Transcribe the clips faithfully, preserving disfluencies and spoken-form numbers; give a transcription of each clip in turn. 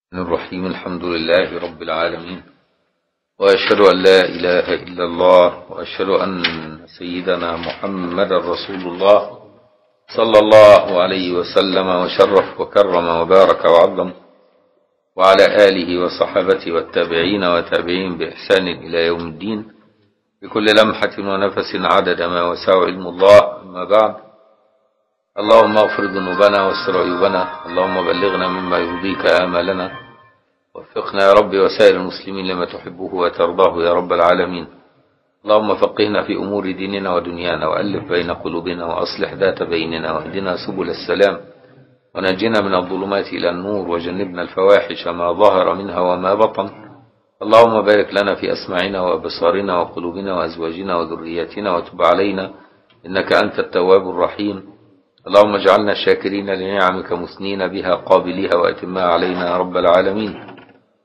الرحيم. الحمد لله رب العالمين، وأشهد أن لا إله إلا الله، وأشهد أن سيدنا محمد رسول الله صلى الله عليه وسلم وشرف وكرم وبارك وعظم، وعلى آله وصحبه والتابعين وتابعين بإحسان إلى يوم الدين، بكل لمحة ونفس عدد ما وسع علم الله. أما بعد، اللهم اغفر ذنوبنا واستر عيوبنا، اللهم بلغنا مما يرضيك آمالنا، وفقنا يا رب وسائر المسلمين لما تحبه وترضاه يا رب العالمين. اللهم فقهنا في أمور ديننا ودنيانا، وألف بين قلوبنا، وأصلح ذات بيننا، واهدنا سبل السلام، ونجنا من الظلمات إلى النور، وجنبنا الفواحش ما ظهر منها وما بطن. اللهم بارك لنا في أسماعنا وأبصارنا وقلوبنا وأزواجنا وذرياتنا، وتب علينا إنك أنت التواب الرحيم. اللهم اجعلنا شاكرين لنعمك مثنين بها قابليها وأتمها علينا يا رب العالمين.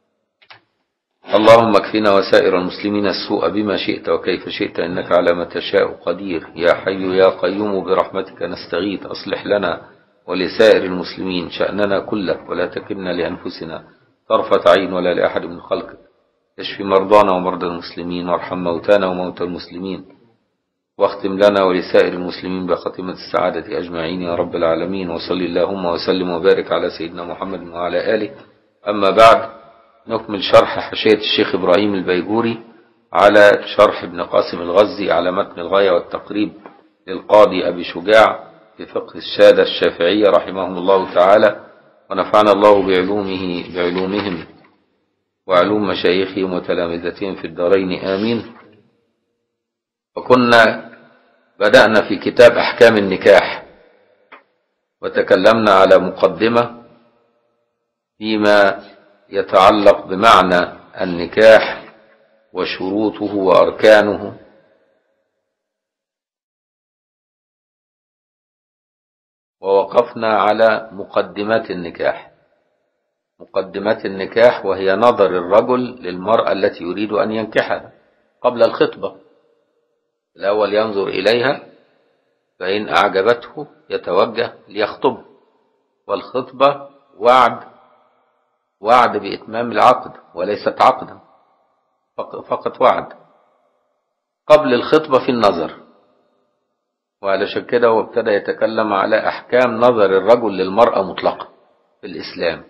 اللهم اكفنا وسائر المسلمين السوء بما شئت وكيف شئت، إنك على ما تشاء قدير. يا حي يا قيوم برحمتك نستغيث، أصلح لنا ولسائر المسلمين شأننا كله، ولا تكلنا لأنفسنا طرفة عين ولا لأحد من خلقك. اشف مرضانا ومرضى المسلمين، وارحم موتانا وموتى المسلمين، واختم لنا ولسائر المسلمين بخاتمة السعادة أجمعين يا رب العالمين. وصل اللهم وسلم وبارك على سيدنا محمد وعلى آله. أما بعد، نكمل شرح حاشية الشيخ إبراهيم البيجوري على شرح ابن قاسم الغزي على متن الغاية والتقريب للقاضي أبي شجاع في فقه السادة الشافعية رحمهم الله تعالى، ونفعنا الله بعلومه بعلومهم وعلوم مشايخهم وتلامذتهم في الدارين آمين. وكنا بدأنا في كتاب أحكام النكاح، وتكلمنا على مقدمة فيما يتعلق بمعنى النكاح وشروطه وأركانه، ووقفنا على مقدمات النكاح. مقدمات النكاح وهي نظر الرجل للمرأة التي يريد أن ينكحها قبل الخطبة. الأول ينظر إليها، فإن أعجبته يتوجه ليخطبها، والخطبة وعد وعد بإتمام العقد وليست عقدا، فقط وعد. قبل الخطبة في النظر، وعلشان كده هو ابتدى يتكلم على أحكام نظر الرجل للمرأة مطلقة في الإسلام.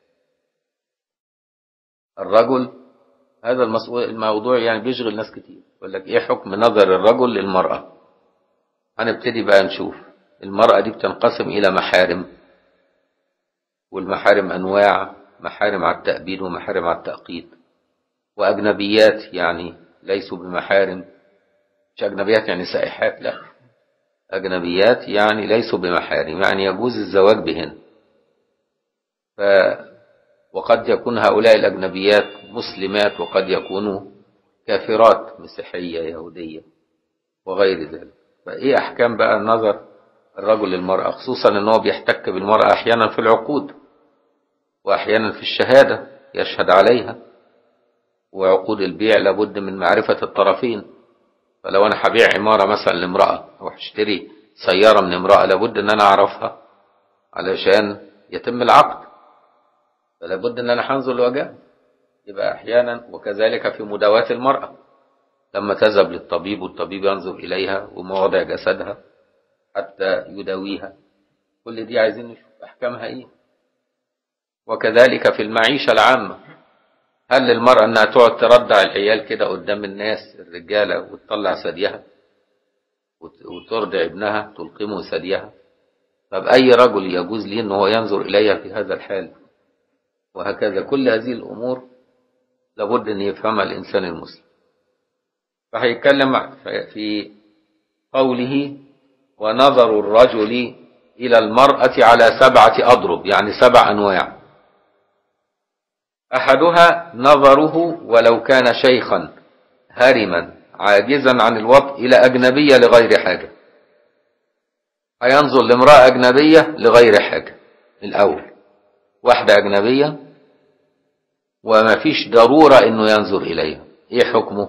الرجل هذا الموضوع يعني بيشغل ناس كتير، يقول لك ايه حكم نظر الرجل للمرأة. هنبتدي بقى نشوف المرأة دي بتنقسم إلى محارم، والمحارم أنواع: محارم على التأبيد ومحارم على التأقيد، وأجنبيات يعني ليسوا بمحارم. مش أجنبيات يعني سائحات، لا، أجنبيات يعني ليسوا بمحارم، يعني يجوز الزواج بهن. ف وقد يكون هؤلاء الأجنبيات مسلمات، وقد يكونوا كافرات مسيحية يهودية وغير ذلك. فإيه أحكام بقى النظر الرجل للمرأة، خصوصا أنه بيحتك بالمرأة أحيانا في العقود، وأحيانا في الشهادة يشهد عليها، وعقود البيع لابد من معرفة الطرفين. فلو أنا هبيع عمارة مثلا لامرأة أو هشتري سيارة من امرأة، لابد أن أنا أعرفها علشان يتم العقد، فلابد أن أنا هنظر لوجهها. يبقى أحيانا، وكذلك في مداواة المرأة لما تذهب للطبيب، والطبيب ينظر إليها ومواضع جسدها حتى يداويها. كل دي عايزين نشوف أحكامها إيه. وكذلك في المعيشة العامة، هل للمرأة أنها تقعد تردع العيال كده قدام الناس الرجالة وتطلع ثديها وترضع ابنها تلقمه ثديها؟ طب أي رجل يجوز ليه أنه ينظر إليها في هذا الحال؟ وهكذا كل هذه الأمور لابد أن يفهمها الإنسان المسلم. فهيتكلم في قوله: ونظر الرجل إلى المرأة على سبعة أضرب، يعني سبع أنواع. أحدها نظره ولو كان شيخا هرما عاجزا عن الوطء إلى أجنبية لغير حاجة. هينظر لامرأة أجنبية لغير حاجة الأول، واحدة أجنبية وما فيش ضرورة إنه ينظر إليها. إيه حكمه؟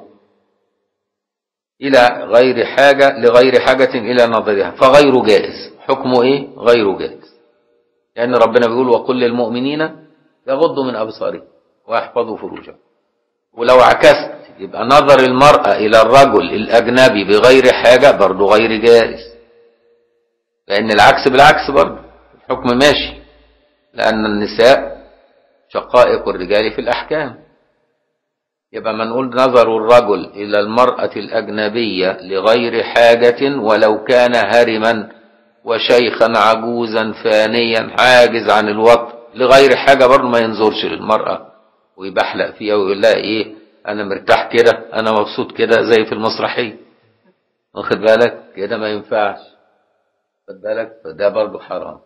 إلى غير حاجة لغير حاجة إلى نظرها، فغير جائز. حكمه إيه؟ غير جائز، لأن يعني ربنا بيقول: وقل للمؤمنين يغضوا من أبصارهم ويحفظوا فروجهم. ولو عكست يبقى نظر المرأة إلى الرجل الأجنبي بغير حاجة برضه غير جائز، لأن العكس بالعكس برضه الحكم ماشي، لأن النساء شقائق الرجال في الأحكام. يبقى ما نقول نظر الرجل إلى المرأة الأجنبية لغير حاجة ولو كان هرما وشيخا عجوزا فانيا عاجز عن الوطء لغير حاجة برضه ما ينظرش للمرأة ويبحلق فيها ويقول لها ايه انا مرتاح كده انا مبسوط كده زي في المسرحية، واخد بالك كده ما ينفعش، واخد بالك، فده برضه حرام.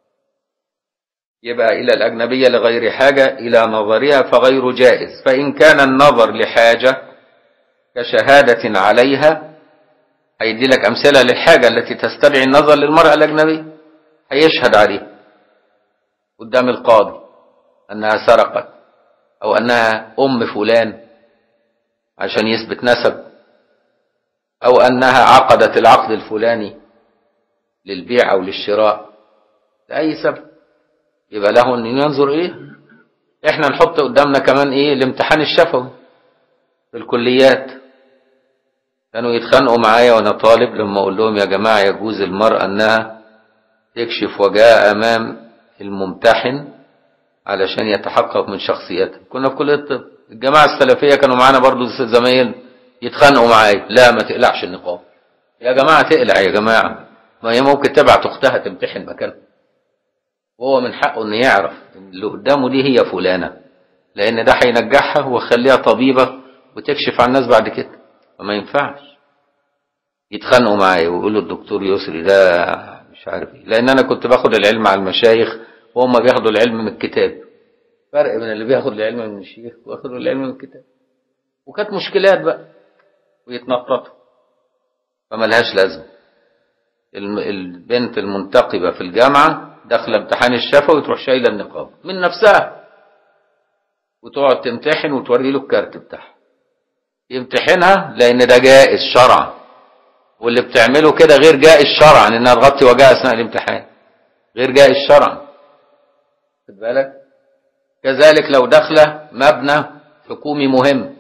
يبقى إلى الأجنبية لغير حاجة إلى نظرها فغير جائز. فإن كان النظر لحاجة كشهادة عليها، هيدي لك أمثلة للحاجة التي تستدعي النظر للمرأة الأجنبية، هيشهد عليها قدام القاضي أنها سرقت أو أنها أم فلان عشان يثبت نسب، أو أنها عقدت العقد الفلاني للبيع أو للشراء لأي سبب، يبقى له أن ينظر إيه. إحنا نحط قدامنا كمان إيه الامتحان الشفوي في الكليات. كانوا يتخانقوا معايا وأنا طالب لما أقول لهم يا جماعة يجوز المرأة أنها تكشف وجهها أمام الممتحن علشان يتحقق من شخصيتها. كنا في كلية الطب، الجماعة السلفية كانوا معانا برضو زمايل يتخانقوا معايا، لا ما تقلعش النقاب. يا جماعة تقلع يا جماعة، ما هي ممكن تبعت أختها تمتحن مكانها، وهو من حقه أن يعرف اللي قدامه دي هي فلانة، لأن ده هينجحها ويخليها طبيبة وتكشف عن الناس بعد كده. فما ينفعش يتخانقوا معايا ويقولوا الدكتور يسري ده مش عارف ايه، لأن أنا كنت باخد العلم على المشايخ وهم بياخدوا العلم من الكتاب. فرق بين اللي بياخد العلم من الشيخ وياخدوا العلم من الكتاب، وكانت مشكلات بقى ويتنططوا، فملهاش لازمة. البنت المنتقبة في الجامعة داخله امتحان الشفوي وتروح شايله النقاب من نفسها وتقعد تمتحن وتوري له الكارت بتاعها يمتحنها، لان ده جائز شرعا، واللي بتعمله كده غير جائز شرعا انها تغطي وجهها اثناء الامتحان، غير جائز شرعا، خد بالك. كذلك لو داخله مبنى حكومي مهم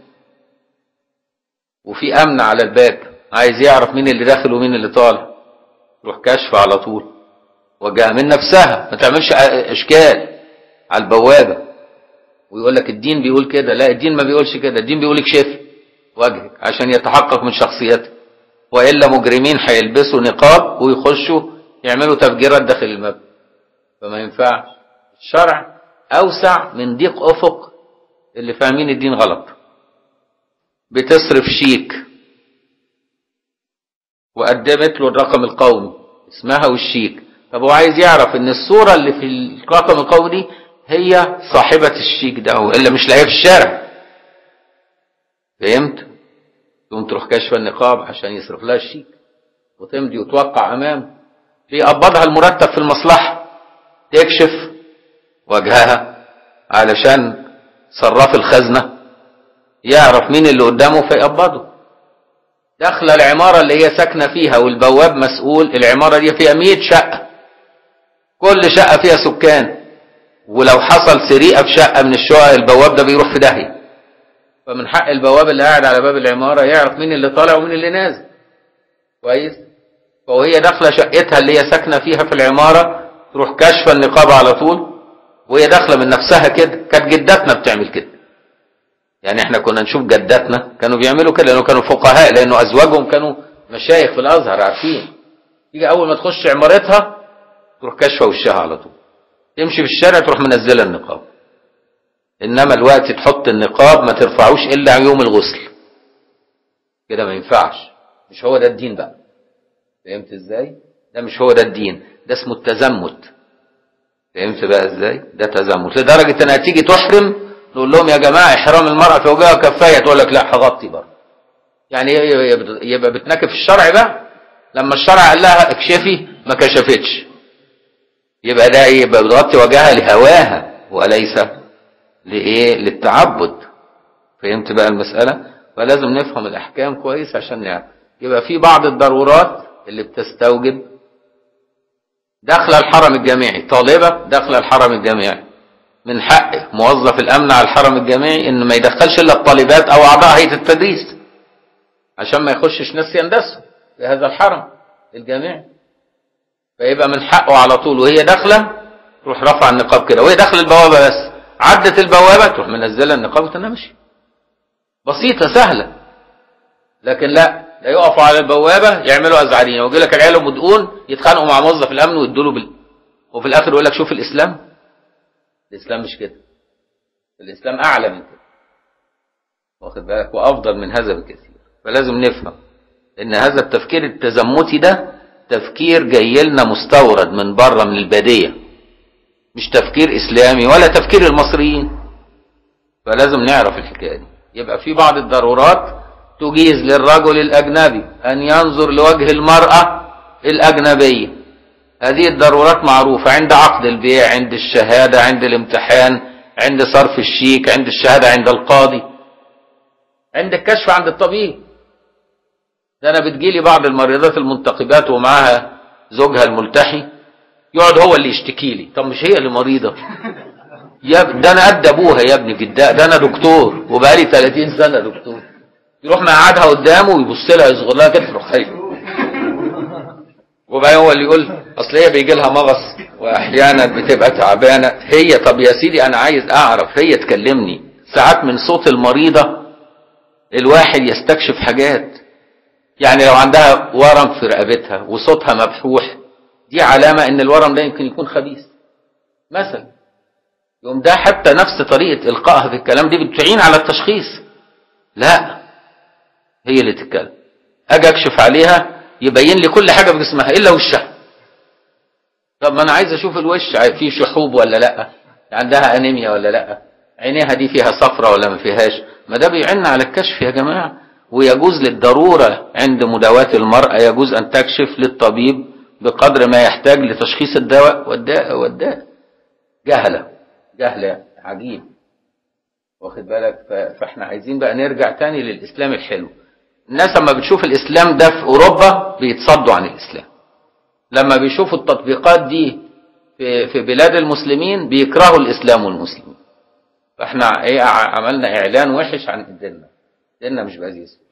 وفي امن على الباب، عايز يعرف مين اللي داخل ومين اللي طالع، تروح كشف على طول وجهها من نفسها، ما تعملش اشكال على البوابه ويقول لك الدين بيقول كده، لا الدين ما بيقولش كده، الدين بيقول اكشف وجهك عشان يتحقق من شخصيتك، والا مجرمين هيلبسوا نقاب ويخشوا يعملوا تفجيرات داخل المبنى، فما ينفعش. الشرع اوسع من ضيق افق اللي فاهمين الدين غلط. بتصرف شيك وقدمت له الرقم القومي اسمها والشيك، طب هو عايز يعرف ان الصورة اللي في الرقم القومي دي هي صاحبة الشيك ده، والا مش لاقيه في الشارع، فهمت؟ تقوم تروح كشف النقاب عشان يصرف لها الشيك وتمضي وتوقع امام بيقبضها المرتب في المصلحة، تكشف وجهها علشان صراف الخزنة يعرف مين اللي قدامه فيقبضه. داخله العمارة اللي هي ساكنة فيها والبواب مسؤول، العمارة دي فيها مية شقة، كل شقة فيها سكان، ولو حصل سرقة في شقة من الشقق البواب ده بيروح في داهية، فمن حق البواب اللي قاعد على باب العمارة يعرف مين اللي طالع ومين اللي نازل كويس. فهي داخله شقتها اللي هي ساكنة فيها في العمارة تروح كشف النقاب على طول، وهي داخله من نفسها كده. كانت جداتنا بتعمل كده، يعني احنا كنا نشوف جداتنا كانوا بيعملوا كده لانه كانوا فقهاء، لانه ازواجهم كانوا مشايخ في الازهر عارفين. تيجي اول ما تخش عمارتها تروح كشفه وشها على طول، تمشي في الشارع تروح منزله النقاب. انما الوقت تحط النقاب ما ترفعوش الا يوم الغسل، كده ما ينفعش، مش هو ده الدين بقى، فهمت ازاي؟ ده مش هو ده الدين، ده اسمه التزمت، فهمت بقى ازاي؟ ده تزمت لدرجه انها تيجي تحرم نقول لهم يا جماعه احرام المراه في وجهها كفايه، تقول لك لا هغطي برضه. يعني يبقى بتناكف الشرع بقى، لما الشرع قال لها اكشفي ما كشفتش، يبقى ده يبقى بتغطي وجهها لهواها وليس لايه؟ للتعبد. فهمت بقى المساله؟ فلازم نفهم الاحكام كويس عشان نعرف. يبقى في بعض الضرورات اللي بتستوجب. داخله الحرم الجامعي، طالبه داخله الحرم الجامعي من حق موظف الامن على الحرم الجامعي ان ما يدخلش الا الطالبات او اعضاء هيئه التدريس عشان ما يخشش ناس يندسوا في هذا الحرم الجامعي. فيبقى من حقه على طول وهي داخله تروح رفع النقاب كده، وهي داخله البوابه بس عدت البوابه تروح منزله النقاب وتمشي. بسيطه سهله. لكن لا لا يقفوا على البوابه يعملوا ازعرين ويجي لك العيال مدقون يتخانقوا مع موظف الامن ويدوا له بال... وفي الاخر يقول لك شوف الاسلام. الاسلام مش كده. الاسلام اعلى من كده. واخد بالك؟ وافضل من هذا بكثير. فلازم نفهم ان هذا التفكير التزمتي ده تفكير جاي لنا مستورد من بره من الباديه، مش تفكير اسلامي ولا تفكير المصريين. فلازم نعرف الحكايه دي. يبقى في بعض الضرورات تجيز للرجل الاجنبي ان ينظر لوجه المراه الاجنبيه. هذه الضرورات معروفه عند عقد البيع، عند الشهاده، عند الامتحان، عند صرف الشيك، عند الشهاده عند القاضي، عند الكشف عند الطبيب. ده انا بتجيلي بعض المريضات المنتقبات ومعاها زوجها الملتحي يقعد هو اللي يشتكي لي. طب مش هي اللي مريضه يا ده انا قد ابوها يا ابني في الداء، ده انا دكتور وبقالي ثلاثين سنه دكتور. يروح مقعدها قدامه ويبص لها يصغر لها كده تروح خايفه. وبقى هو اللي يقول اصل هي بيجي لها مغص واحيانا بتبقى تعبانه. هي طب يا سيدي انا عايز اعرف، هي تكلمني. ساعات من صوت المريضه الواحد يستكشف حاجات. يعني لو عندها ورم في رقبتها وصوتها مبحوح دي علامه ان الورم ده يمكن يكون خبيث مثلا. يوم ده حتى نفس طريقه القائها في الكلام دي بتعين على التشخيص. لا هي اللي تتكلم. اجي اكشف عليها يبين لي كل حاجه بجسمها الا وشها. طب ما انا عايز اشوف الوش فيه شحوب ولا لا، عندها انيميا ولا لا، عينيها دي فيها صفرة ولا ما فيهاش. ما ده بيعن على الكشف يا جماعه. ويجوز للضروره عند مداواة المرأة يجوز ان تكشف للطبيب بقدر ما يحتاج لتشخيص الدواء والداء والداء. جهله جهله عجيب. واخد بالك؟ فاحنا عايزين بقى نرجع تاني للاسلام الحلو. الناس لما بتشوف الاسلام ده في اوروبا بيتصدوا عن الاسلام. لما بيشوفوا التطبيقات دي في في بلاد المسلمين بيكرهوا الاسلام والمسلمين. فاحنا ايه عملنا اعلان وحش عن ديننا. ديننا مش بهذه الصورة.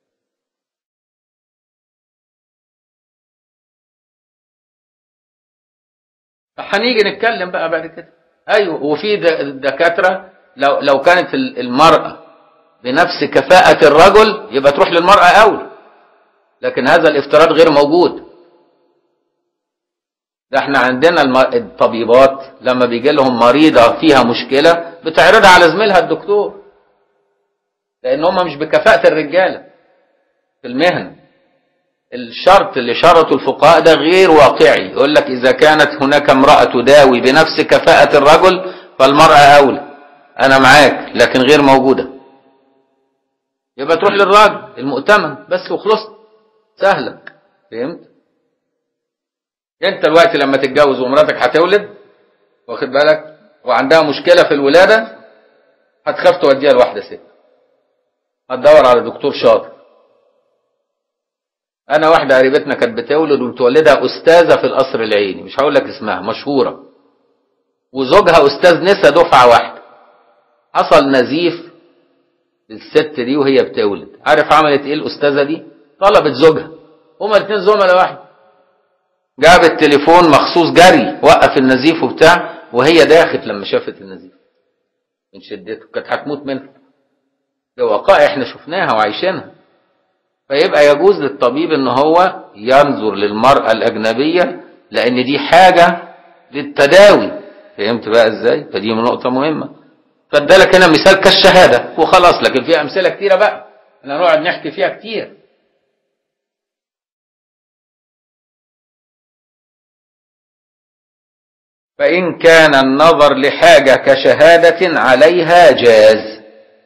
فهنيجي نتكلم بقى بعد كده. ايوه وفي دكاتره لو لو كانت المراه بنفس كفاءة الرجل يبقى تروح للمرأة أولى. لكن هذا الافتراض غير موجود. ده احنا عندنا الطبيبات لما بيجي لهم مريضة فيها مشكلة بتعرضها على زميلها الدكتور. لأن هم مش بكفاءة الرجالة في المهنة. الشرط اللي شرطه الفقهاء ده غير واقعي. يقول لك إذا كانت هناك امرأة تداوي بنفس كفاءة الرجل فالمرأة أولى. أنا معاك لكن غير موجودة. يبقى تروح للراجل المؤتمن بس وخلصت. سهلة. فهمت؟ انت الوقت لما تتجوز ومراتك هتولد واخد بالك وعندها مشكلة في الولادة هتخاف توديها لواحدة ست. هتدور على دكتور شاطر. انا واحدة قريبتنا كانت بتولد وبتولدها استاذة في القصر العيني، مش هقول لك اسمها، مشهورة. وزوجها استاذ نسا دفعة واحدة. حصل نزيف الست دي وهي بتولد. عارف عملت ايه الاستاذه دي؟ طلبت زوجها. هما الاثنين زملاء واحد. جابت تليفون مخصوص جري وقف النزيف وبتاع وهي داخت لما شافت النزيف من شدته كانت هتموت منه. ده وقائع احنا شفناها وعايشينها. فيبقى يجوز للطبيب ان هو ينظر للمرأة الاجنبية لان دي حاجة للتداوي. فهمت بقى ازاي؟ فدي نقطة مهمة. فادالك هنا مثال كالشهادة وخلاص. لكن في امثلة كتيرة بقى احنا نقعد نحكي فيها كتير. فإن كان النظر لحاجة كشهادة عليها جاز.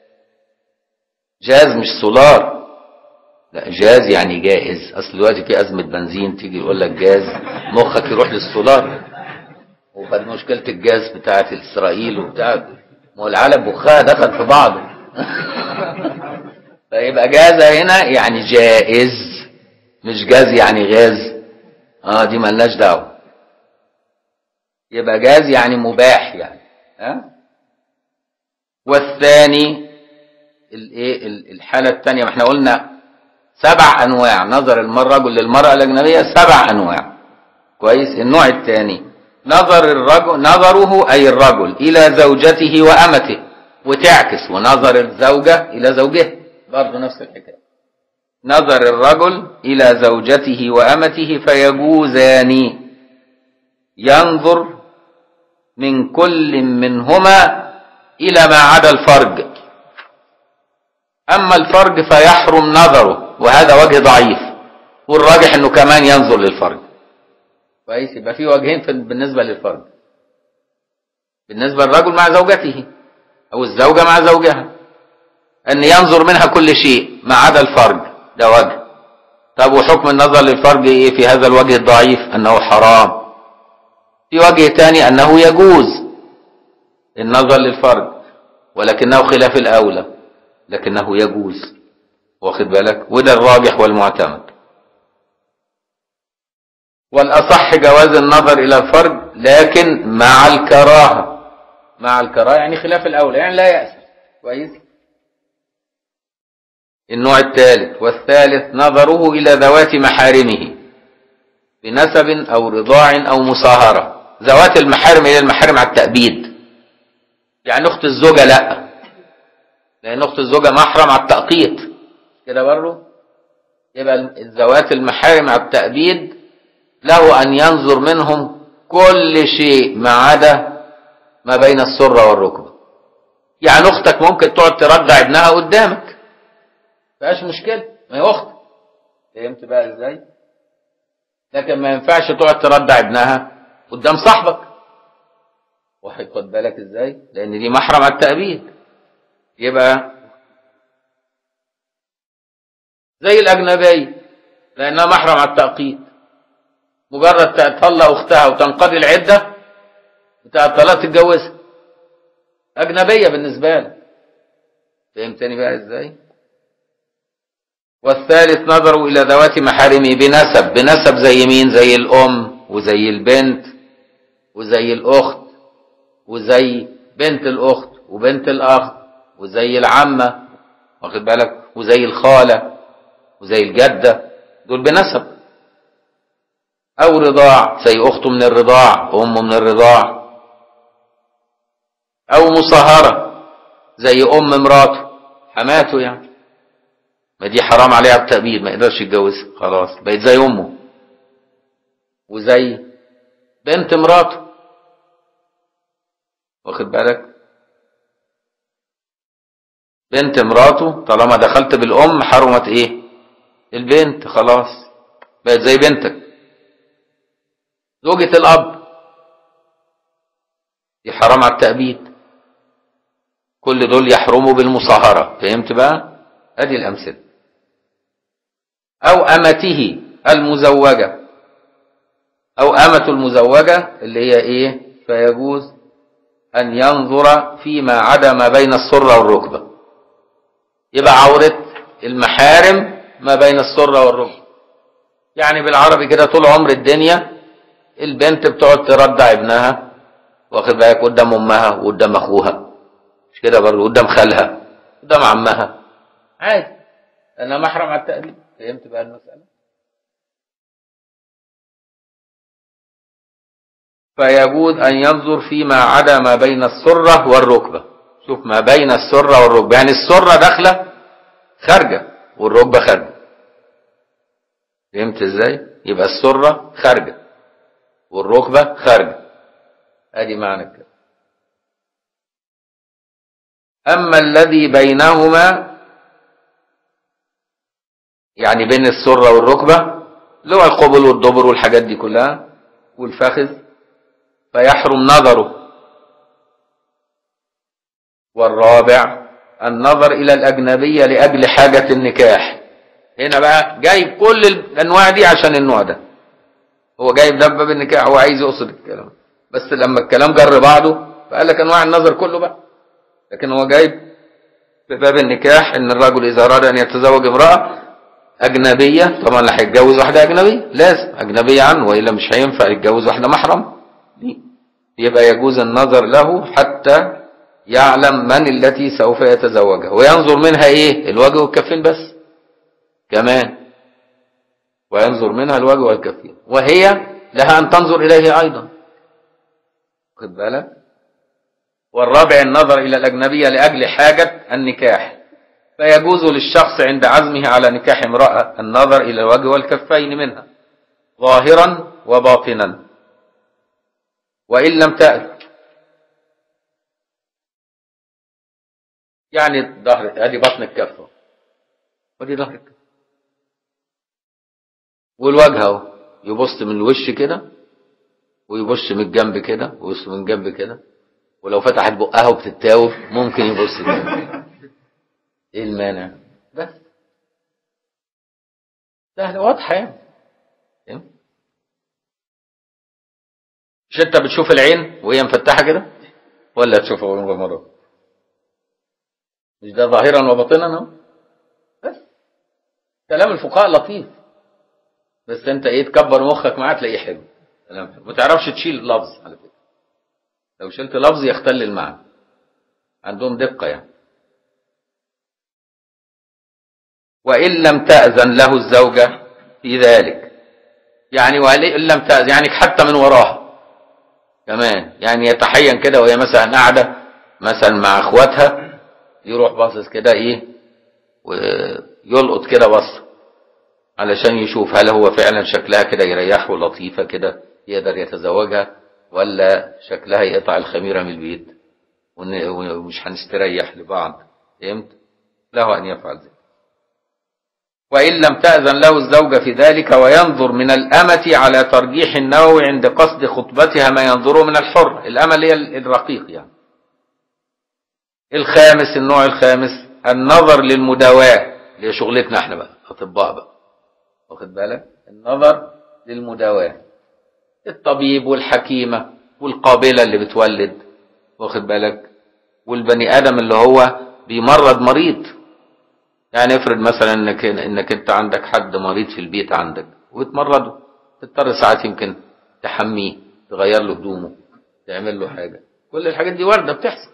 جاز مش سولار، لا جاز يعني جائز. اصل دلوقتي في ازمة بنزين تيجي يقول لك جاز مخك يروح للسولار. وقد مشكلة الجاز بتاعت اسرائيل وبتاع ما هو العالم بخها دخل في بعضه. فيبقى جاز هنا يعني جائز مش جاز يعني غاز. اه دي ملناش دعوه. يبقى جاز يعني مباح يعني. ها والثاني الايه الحالة الثانية، ما احنا قلنا سبع انواع نظر الرجل للمرأة الاجنبية، سبع انواع كويس. النوع الثاني نظر الرجل نظره اي الرجل الى زوجته وامته، وتعكس ونظر الزوجة الى زوجها برضه نفس الحكاية. نظر الرجل الى زوجته وامته فيجوزان ينظر من كل منهما الى ما عدا الفرج، اما الفرج فيحرم نظره، وهذا وجه ضعيف، والراجح انه كمان ينظر للفرج كويس. يبقى في وجهين بالنسبه للفرج، بالنسبه للرجل مع زوجته او الزوجه مع زوجها، ان ينظر منها كل شيء ما عدا الفرج، ده وجه. طب وحكم النظر للفرج ايه في هذا الوجه الضعيف؟ انه حرام. في وجه تاني انه يجوز النظر للفرج، ولكنه خلاف الاولى، لكنه يجوز، واخد بالك؟ وده الراجح والمعتمد. والاصح جواز النظر الى الفرج، لكن مع الكراهه. مع الكراهه يعني خلاف الاولى، يعني لا يأس كويس. النوع الثالث والثالث نظره الى ذوات محارمه بنسب او رضاع او مصاهره. ذوات المحارم الى المحارم على التأبيد، يعني اخت الزوجه لا، لان اخت الزوجه محرم على التأقيت كده برضه. يبقى الذوات المحارم على التأبيد له ان ينظر منهم كل شيء ما عدا ما بين السره والركبه. يعني اختك ممكن تقعد ترضع ابنها قدامك، مفيهاش مشكله، ما هي اختك، فهمت بقى ازاي؟ لكن ما ينفعش تقعد ترضع ابنها قدام صاحبك، واحد خد بالك ازاي؟ لان دي محرم على التأبيد. يبقى زي الاجنبيه لانها محرم على التأقيت، مجرد تطلق اختها وتنقضي العده بتاع الطلاق تتجوزها، اجنبيه بالنسبه لك، فهمتني بقى ازاي؟ والثالث نظروا الى ذوات محارمه بنسب. بنسب زي مين؟ زي الام وزي البنت وزي الاخت وزي بنت الاخت وبنت الاخ وزي العمه، واخد بالك؟ وزي الخاله وزي الجده، دول بنسب. او رضاع زي اخته من الرضاع، امه من الرضاع. او مصاهره زي ام مراته، حماته يعني، ما دي حرام عليها التأبيد، ما يقدرش يتجوزها، خلاص بقت زي امه. وزي بنت مراته، واخد بالك؟ بنت مراته طالما دخلت بالام حرمت ايه؟ البنت، خلاص بقت زي بنتك. زوجة الاب دي حرام على التأبيد. كل دول يحرموا بالمصاهرة، فهمت بقى؟ ادي الامثله. او امته المزوجه، او امه المزوجه اللي هي ايه؟ فيجوز ان ينظر فيما عدا ما بين السره والركبه. يبقى عوره المحارم ما بين السره والركبه، يعني بالعربي كده طول عمر الدنيا البنت بتقعد ترضع ابنها، واخد بالك؟ قدام امها وقدام اخوها، مش كده برضه؟ قدام خالها قدام عمها، عادي، لانها محرم على التأبيد. فهمت بقى المسألة؟ فيجوز أن ينظر فيما عدا ما بين السرة والركبة. شوف، ما بين السرة والركبة، يعني السرة داخلة خارجة والركبة خارجة، فهمت ازاي؟ يبقى السرة خارجة والركبة خارجة، ادي معنى كده. اما الذي بينهما، يعني بين السرة والركبة، اللي هو القبل والدبر والحاجات دي كلها والفخذ، فيحرم نظره. والرابع النظر إلى الأجنبية لأجل حاجة النكاح. هنا بقى جايب كل الأنواع دي عشان النوع ده، هو جايب ده باب النكاح، هو عايز يقصد الكلام، بس لما الكلام جر بعضه فقال لك أنواع النظر كله بقى. لكن هو جايب في باب النكاح إن الرجل إذا أراد أن يتزوج امرأة أجنبية، طبعا لا هيتجوز واحدة أجنبية، لازم أجنبية عنه، وإلا مش هينفع يتجوز واحدة محرم، يبقى يجوز النظر له حتى يعلم من التي سوف يتزوجها، وينظر منها ايه؟ الوجه والكفين بس كمان، وينظر منها الوجه والكفين، وهي لها ان تنظر اليه ايضا، خد بالك. والرابع النظر الى الاجنبية لاجل حاجة النكاح، فيجوز للشخص عند عزمه على نكاح امرأة النظر الى الوجه والكفين منها ظاهرا وباطنا، وان لم تأذن. يعني ظهر، ادي بطن الكفة ودي ظهر الكفة، والوجه اهو، يبص من الوش كده ويبص من الجنب كده ويبص من الجنب كده، ولو فتحت بقها وبتتاوب ممكن يبص كده. ايه المانع؟ بس سهله واضحه يعني. مش انت بتشوف العين وهي مفتحه كده ولا تشوفها اول مره؟ مش ده ظاهرا وباطنا اهو؟ بس كلام الفقهاء لطيف، بس انت ايه تكبر مخك معاه تلاقيه حلو، كلام حلو. ما تعرفش تشيل لفظ على فكره، لو شلت لفظ يختل المعنى، عندهم دقه يعني. وان لم تأذن له الزوجه في ذلك، يعني وان لم تأذن يعني حتى من وراها كمان، يعني يتحين كده وهي مثلا قاعده مثلا مع اخواتها، يروح باصص كده ايه ويلقط كده بص علشان يشوف هل هو فعلا شكلها كده يريحه لطيفه كده يقدر يتزوجها، ولا شكلها يقطع الخميره من البيت ومش هنستريح لبعض. فهمت؟ له ان يفعل ذلك. وان لم تأذن له الزوجه في ذلك، وينظر من الأمة على ترجيح النووي عند قصد خطبتها ما ينظره من الحر. الأمة اللي هي الرقيق يعني. الخامس، النوع الخامس النظر للمداواة، اللي هي شغلتنا احنا بقى اطباء بقى، واخد بالك؟ النظر للمداواة، الطبيب والحكيمة والقابلة اللي بتولد، واخد بالك؟ والبني آدم اللي هو بيمرض مريض. يعني افرض مثلا انك انك انت عندك حد مريض في البيت عندك وتمرضه، تضطر ساعات يمكن تحميه، تغير له هدومه، تعمل له حاجة، كل الحاجات دي واردة بتحصل.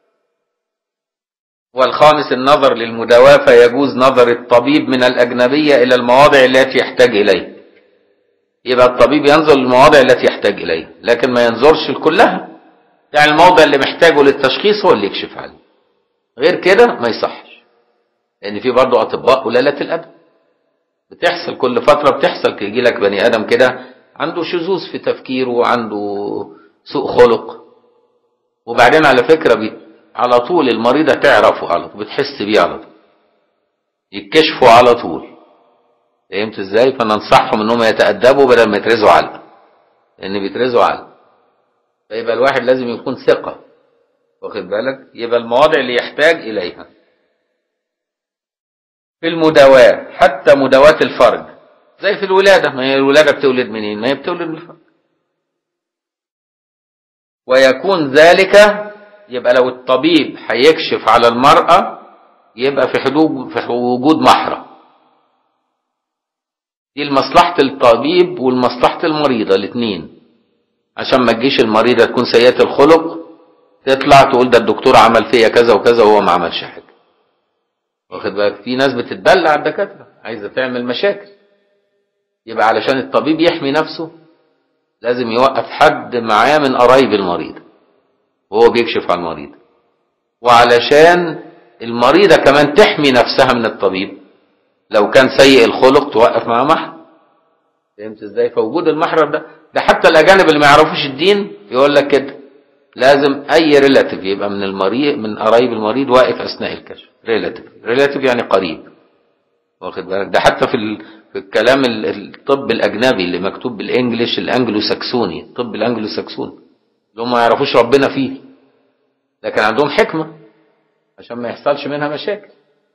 والخامس النظر للمداواة، فيجوز نظر الطبيب من الأجنبية إلى المواضع التي يحتاج إليه. يبقى الطبيب ينظر للمواضع التي يحتاج إليها، لكن ما ينظرش لكلها. يعني الموضع اللي محتاجه للتشخيص هو اللي يكشف عليه، غير كده ما يصحش. لأن في برضه أطباء قلالة الأدب، بتحصل كل فترة، بتحصل يجي لك بني آدم كده عنده شذوذ في تفكيره وعنده سوء خلق، وبعدين على فكرة بي على طول المريضة تعرفه على طول، بتحس بيه على طول، يتكشفوا على طول. فهمت ازاي؟ فننصحهم انهم يتأدبوا بدل ما يترزوا علقة، لان بيترزوا علقة. فيبقى الواحد لازم يكون ثقة، واخد بالك؟ يبقى المواضع اللي يحتاج اليها في المداواة، حتى مداواة الفرج، زي في الولادة. ما هي الولادة بتولد منين؟ ما هي بتولد من الفرج. ويكون ذلك، يبقى لو الطبيب هيكشف على المرأة يبقى في حدود في وجود محرم. دي لمصلحة الطبيب والمصلحة المريضة الاثنين، عشان ما تجيش المريضة تكون سيئة الخلق تطلع تقول ده الدكتور عمل فيا كذا وكذا وهو ما عملش حاجة، واخد بالك؟ في ناس بتتبلع على الدكاترة عايزة تعمل مشاكل. يبقى علشان الطبيب يحمي نفسه لازم يوقف حد معاه من قرايب المريض وهو بيكشف على المريض، وعلشان المريضة كمان تحمي نفسها من الطبيب لو كان سيء الخلق توقف معاه محرم. فهمت ازاي؟ فوجود المحرم ده ده حتى الأجانب اللي ما يعرفوش الدين يقول لك كده، لازم أي ريلاتيف يبقى من المريض من قرايب المريض واقف أثناء الكشف. ريلاتيف ريلاتيف يعني قريب، واخد بالك؟ ده حتى في ال... في الكلام الطب الأجنبي اللي مكتوب بالإنجليش الأنجلو ساكسوني، الطب الأنجلو ساكسوني اللي هم ما يعرفوش ربنا فيه، لكن عندهم حكمة عشان ما يحصلش منها مشاكل.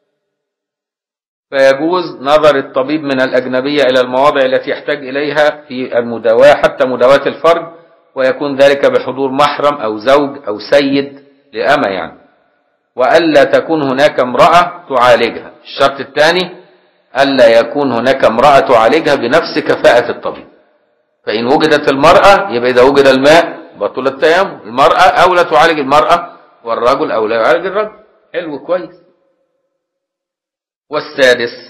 فيجوز نظر الطبيب من الأجنبية إلى المواضع التي يحتاج إليها في المداواة، حتى مداواة الفرج، ويكون ذلك بحضور محرم أو زوج أو سيد لأمة يعني. وألا تكون هناك امرأة تعالجها. الشرط الثاني ألا يكون هناك امرأة تعالجها بنفس كفاءة الطبيب. فإن وجدت المرأة يبقى إذا وجد الماء بطل التيمم. المرأة أولى تعالج المرأة والرجل أولى يعالج الرجل. حلو كويس. والسادس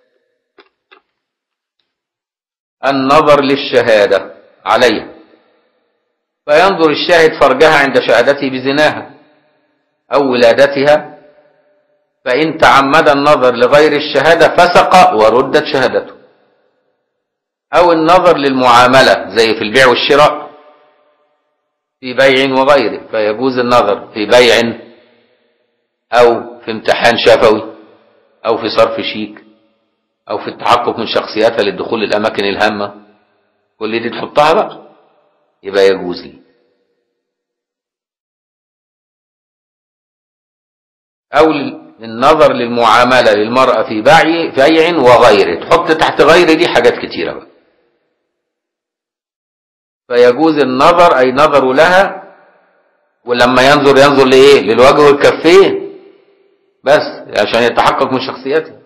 النظر للشهادة عليها، فينظر الشاهد فرجها عند شهادته بزناها أو ولادتها، فإن تعمد النظر لغير الشهادة فسق وردت شهادته. أو النظر للمعاملة زي في البيع والشراء، في بيع وغيره، فيجوز النظر في بيع أو في امتحان شفوي أو في صرف شيك أو في التحقق من شخصياتها للدخول الأماكن الهامة. كل دي تحطها بقى يبقى يجوز لي. أو النظر للمعاملة للمرأة في بيع وغيره، تحط تحت غير دي حاجات كتيرة بقى. فيجوز النظر أي نظر لها، ولما ينظر ينظر لإيه؟ للوجه والكفين بس عشان يتحقق من شخصيته.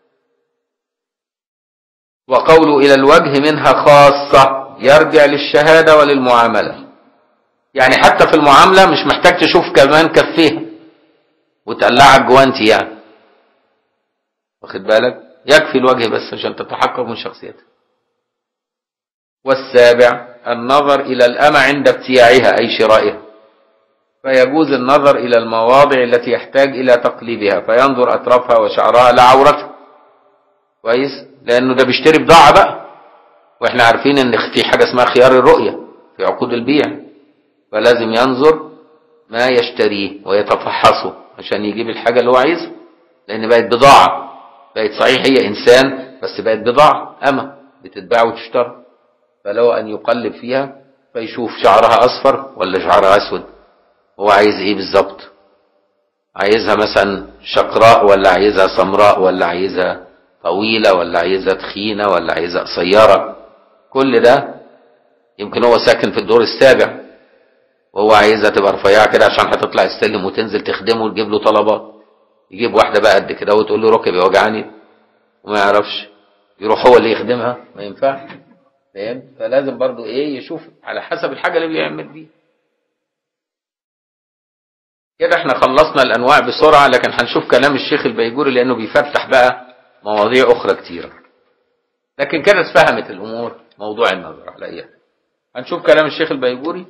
وقوله إلى الوجه منها خاصة يرجع للشهادة وللمعاملة، يعني حتى في المعاملة مش محتاج تشوف كمان كفيها وتقلعك جوانتي يعني، واخد بالك؟ يكفي الوجه بس عشان تتحقق من شخصيتها. والسابع النظر إلى الأمة عند ابتياعها أي شرائها، فيجوز النظر إلى المواضع التي يحتاج إلى تقليبها، فينظر أطرافها وشعرها لا عورتها. كويس؟ لأنه ده بيشتري بضاعة بقى، وإحنا عارفين إن في حاجة اسمها خيار الرؤية في عقود البيع، فلازم ينظر ما يشتريه ويتفحصه عشان يجيب الحاجة اللي هو عايزها، لأن بقت بضاعة. بقت صحيح هي إنسان بس بقت بضاعة، أمة بتتباع وتشترى، فلو أن يقلب فيها فيشوف شعرها أصفر ولا شعرها أسود، هو عايز إيه بالظبط؟ عايزها مثلا شقراء ولا عايزها سمراء ولا عايزها طويلة ولا عايزها تخينة ولا عايزها قصيرة؟ كل ده يمكن هو ساكن في الدور السابع وهو عايزها تبقى رفيعة كده عشان هتطلع السلم وتنزل تخدمه وتجيب له طلبات. يجيب واحدة بقى قد كده وتقول له ركبي وجعني وما يعرفش، يروح هو اللي يخدمها، ما ينفعش. فاهم؟ فلازم برضو ايه يشوف على حسب الحاجة اللي بيعمل بيها. كده احنا خلصنا الانواع بسرعة، لكن هنشوف كلام الشيخ البيجوري لانه بيفتح بقى مواضيع اخرى كتيرة. لكن كده اتفهمت الامور موضوع النظر على ايه. هنشوف كلام الشيخ البيجوري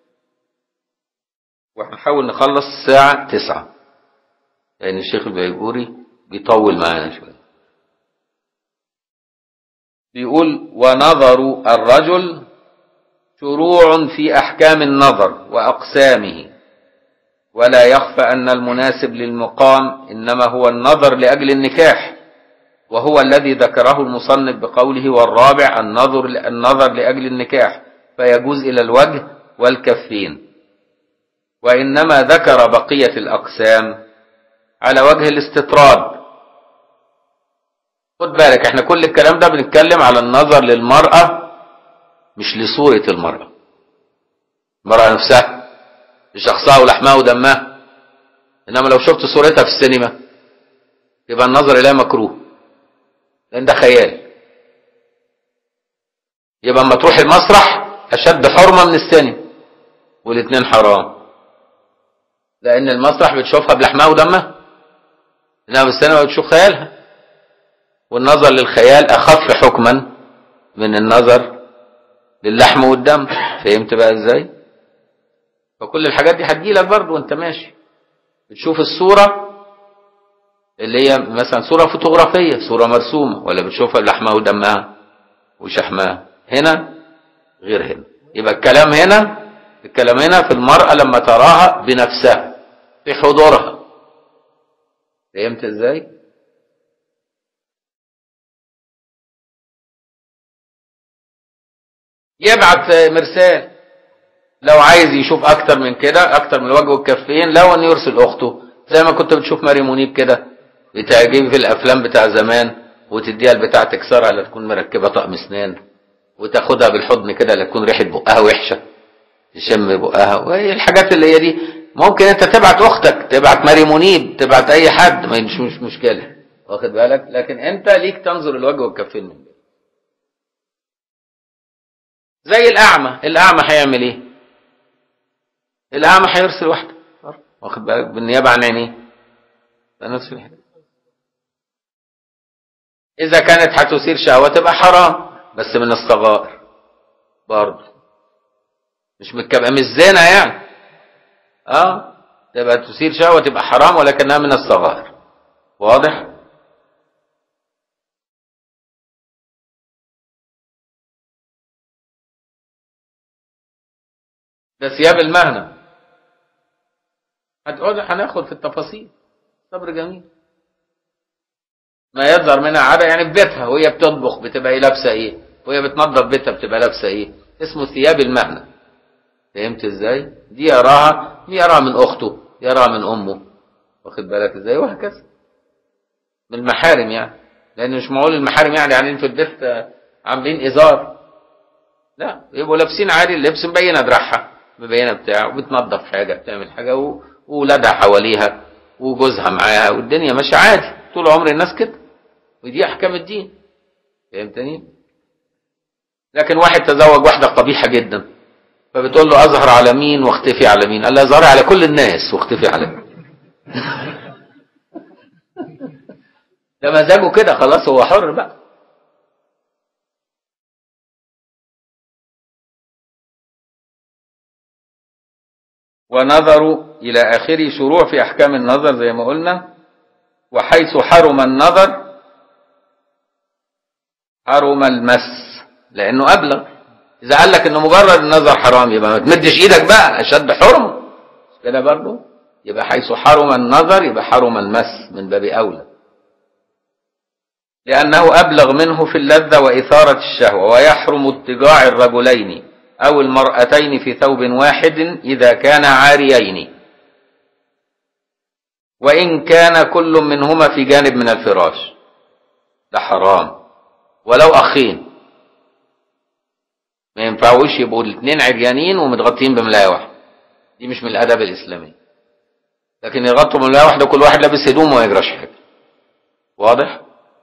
وهنحاول نخلص الساعة تسعة، لان الشيخ البيجوري بيطول معانا شوية. بيقول ونظر الرجل شروع في احكام النظر واقسامه، ولا يخفى أن المناسب للمقام إنما هو النظر لأجل النكاح، وهو الذي ذكره المصنف بقوله والرابع النظر النظر لأجل النكاح، فيجوز إلى الوجه والكفين. وإنما ذكر بقية الأقسام على وجه الاستطراد. خد بالك احنا كل الكلام ده بنتكلم على النظر للمرأة مش لصورة المرأة، المرأة نفسها لشخصها ولحمها ودمها. انما لو شفت صورتها في السينما يبقى النظر اليها مكروه، لان ده خيال. يبقى اما تروح المسرح اشد حرمه من السينما، والاثنين حرام، لان المسرح بتشوفها بلحمها ودمها، انما بالسينما بتشوف خيالها، والنظر للخيال اخف حكما من النظر للحم والدم. فهمت بقى ازاي؟ فكل الحاجات دي هتجيلك برضه وانت ماشي بتشوف الصورة اللي هي مثلا صورة فوتوغرافية، صورة مرسومة، ولا بتشوفها بلحمها ودمها وشحمها. هنا غير هنا. يبقى الكلام هنا الكلام هنا في المرأة لما تراها بنفسها في حضورها. فهمت ازاي؟ يبعت مرسال لو عايز يشوف اكتر من كده، اكتر من الوجه والكفين، لو ان يرسل اخته زي ما كنت بتشوف ماري منيب كده بتعجبي في الافلام بتاع زمان، وتديها البتاع تكسرها لا تكون مركبه طقم اسنان، وتاخدها بالحضن كده لا تكون ريحه بقها وحشه تشم بقها، وهي الحاجات اللي هي دي. ممكن انت تبعت اختك، تبعت ماري منيب، تبعت اي حد، ما مش مش مشكله، واخد بالك؟ لكن انت ليك تنظر الوجه والكفين من ده. زي الاعمى، الاعمى هيعمل ايه؟ الأعمى هيرسل واحدة واخد بالك، بالنيابة عن عينيه، ده نفس الحكاية. إذا كانت هتثير شهوة تبقى حرام بس من الصغائر برضه، مش متكبقى مش زنا يعني، اه تبقى تثير شهوة تبقى حرام ولكنها من الصغائر. واضح؟ ده ثياب المهنة، هتقول هناخد في التفاصيل، صبر جميل. ما يظهر منها عادة يعني في بيتها وهي بتطبخ بتبقى ايه لابسه ايه، وهي بتنظف بيتها بتبقى لابسه ايه، اسمه ثياب المهنة. فهمت ازاي؟ دي يراها دي يراها من اخته، يراها من امه، واخد بالك ازاي، وهكذا من المحارم يعني، لان مش معقول المحارم يعني قاعدين في البيت عاملين ازار، لا يبقوا لابسين عادي، اللبس مبينه دراعها مبينه بتاع، وبتنظف حاجه بتعمل حاجه، وولادها حواليها وجوزها معاها والدنيا ماشيه عادي طول عمر الناس كده، ودي احكام الدين. فهمتني؟ لكن واحد تزوج واحده قبيحه جدا فبتقول له اظهر على مين واختفي على مين، قال لها اظهري على كل الناس واختفي على مين. ده مزاجه كده خلاص، هو حر بقى. ونظروا إلى آخر شروع في أحكام النظر زي ما قلنا. وحيث حرم النظر حرم المس، لأنه أبلغ. إذا قال لك إنه مجرد النظر حرام يبقى ما تمدش إيدك بقى، أشد حرم كده برضه. يبقى حيث حرم النظر يبقى حرم المس من باب أولى، لأنه أبلغ منه في اللذة وإثارة الشهوة. ويحرم اضطجاع الرجلين أو المرأتين في ثوب واحد إذا كان عاريين، وإن كان كل منهما في جانب من الفراش، ده حرام. ولو أخين ما ينفعوش يبقوا الاثنين عريانين ومتغطين بملاية واحدة، دي مش من الأدب الإسلامي. لكن يغطوا بملاية واحدة كل واحد لابس هدوم وما يجراش حاجة. واضح؟